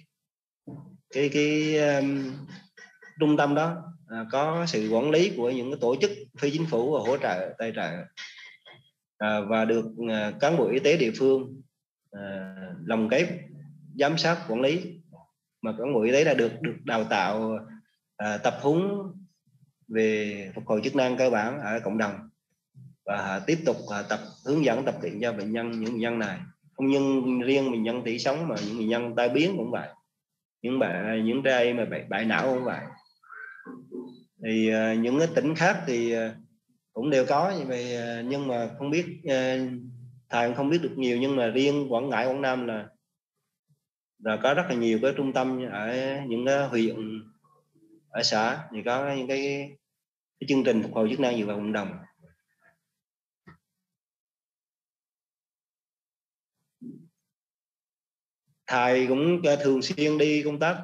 trung tâm đó, có sự quản lý của những cái tổ chức phi chính phủ và hỗ trợ tài trợ, và được cán bộ y tế địa phương lồng ghép giám sát quản lý. Mà cán bộ y tế đã được đào tạo tập huấn về phục hồi chức năng cơ bản ở cộng đồng, và tiếp tục tập hướng dẫn tập luyện cho bệnh nhân, những bệnh nhân này không nhưng riêng bệnh nhân tủy sống mà những bệnh nhân tai biến cũng vậy, những trai mà bại não cũng vậy. Thì những cái tỉnh khác thì cũng đều có như vậy, nhưng mà không biết, thầy không biết được nhiều, nhưng mà riêng Quảng Ngãi, Quảng Nam là có rất là nhiều cái trung tâm ở những cái huyện, ở xã thì có những cái chương trình phục hồi chức năng dựa vào cộng đồng. Thầy cũng thường xuyên đi công tác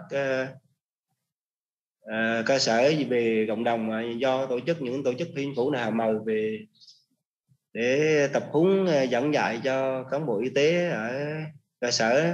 cơ sở về cộng đồng, do những tổ chức phi chính phủ nào mời về để tập huấn giảng dạy cho cán bộ y tế ở cơ sở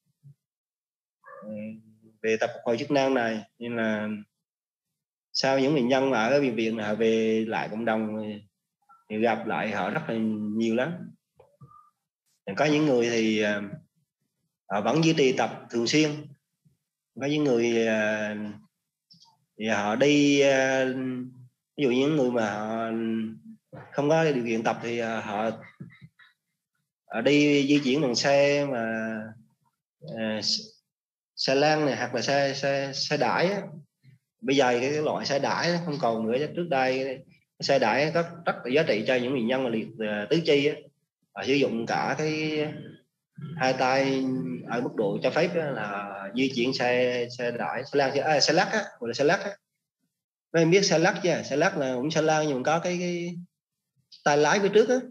về tập phục hồi chức năng này. Nên là sau những bệnh nhân ở bệnh viện họ về lại cộng đồng thì gặp lại họ rất là nhiều lắm. Có những người thì họ vẫn duy trì tập thường xuyên, có những người thì họ đi, ví dụ những người mà họ không có điều kiện tập thì họ đi di chuyển bằng xe mà xe lan này hoặc là xe đãi á. Bây giờ cái loại xe đãi không còn nữa. Trước đây cái xe đãi rất là giá trị cho những bệnh nhân liệt tứ chi á. Và sử dụng cả cái hai tay ở mức độ cho phép là di chuyển xe đãi, xe lan, xe lắc á, gọi là xe lắc á. Mấy em biết xe lắc chứ? Xe lắc là cũng xe lan nhưng có cái tay lái phía trước á.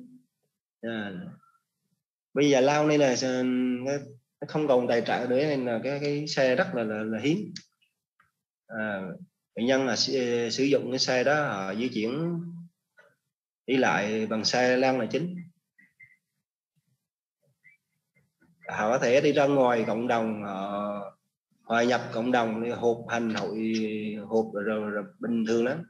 Bây giờ lao nên là nó không còn tài trợ nữa, nên là cái xe rất là hiếm. Bệnh nhân là sử dụng cái xe đó, họ di chuyển đi lại bằng xe lan là chính. Họ có thể đi ra ngoài cộng đồng, họ hòa nhập cộng đồng, họp hành hội họp rồi bình thường lắm.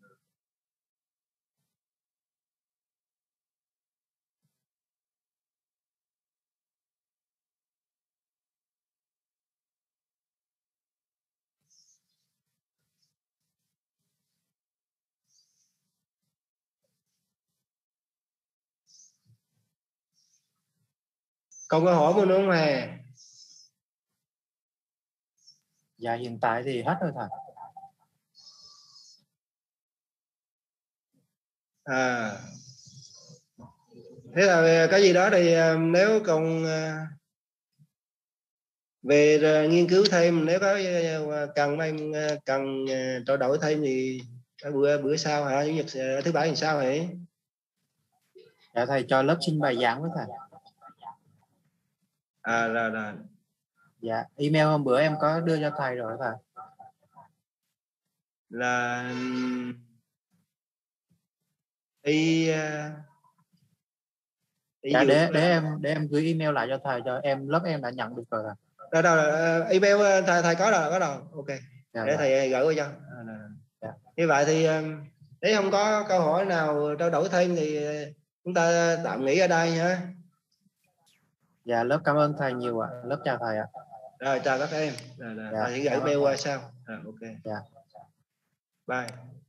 Còn câu hỏi nữa không hề? Dạ hiện tại thì hết rồi thầy. Thế là cái gì đó thì nếu còn về nghiên cứu thêm, nếu có cần trao đổi thêm thì bữa sau hả, chủ nhật thứ bảy thì sao vậy? Dạ thầy cho lớp xin bài giảng với thầy. Rồi. Dạ email hôm bữa em có đưa cho thầy rồi thầy. Là dạ để em gửi email lại cho thầy, cho em lớp em đã nhận được rồi. Email thầy có rồi, ok. Dạ, để thầy gửi qua cho. Dạ. Như vậy thì nếu không có câu hỏi nào trao đổi thêm thì chúng ta tạm nghỉ ở đây ha. Dạ lớp cảm ơn thầy nhiều ạ. Lớp chào thầy ạ. Rồi chào các em. Dạ, Thầy gửi mail qua sau. Ok. Dạ. Bye.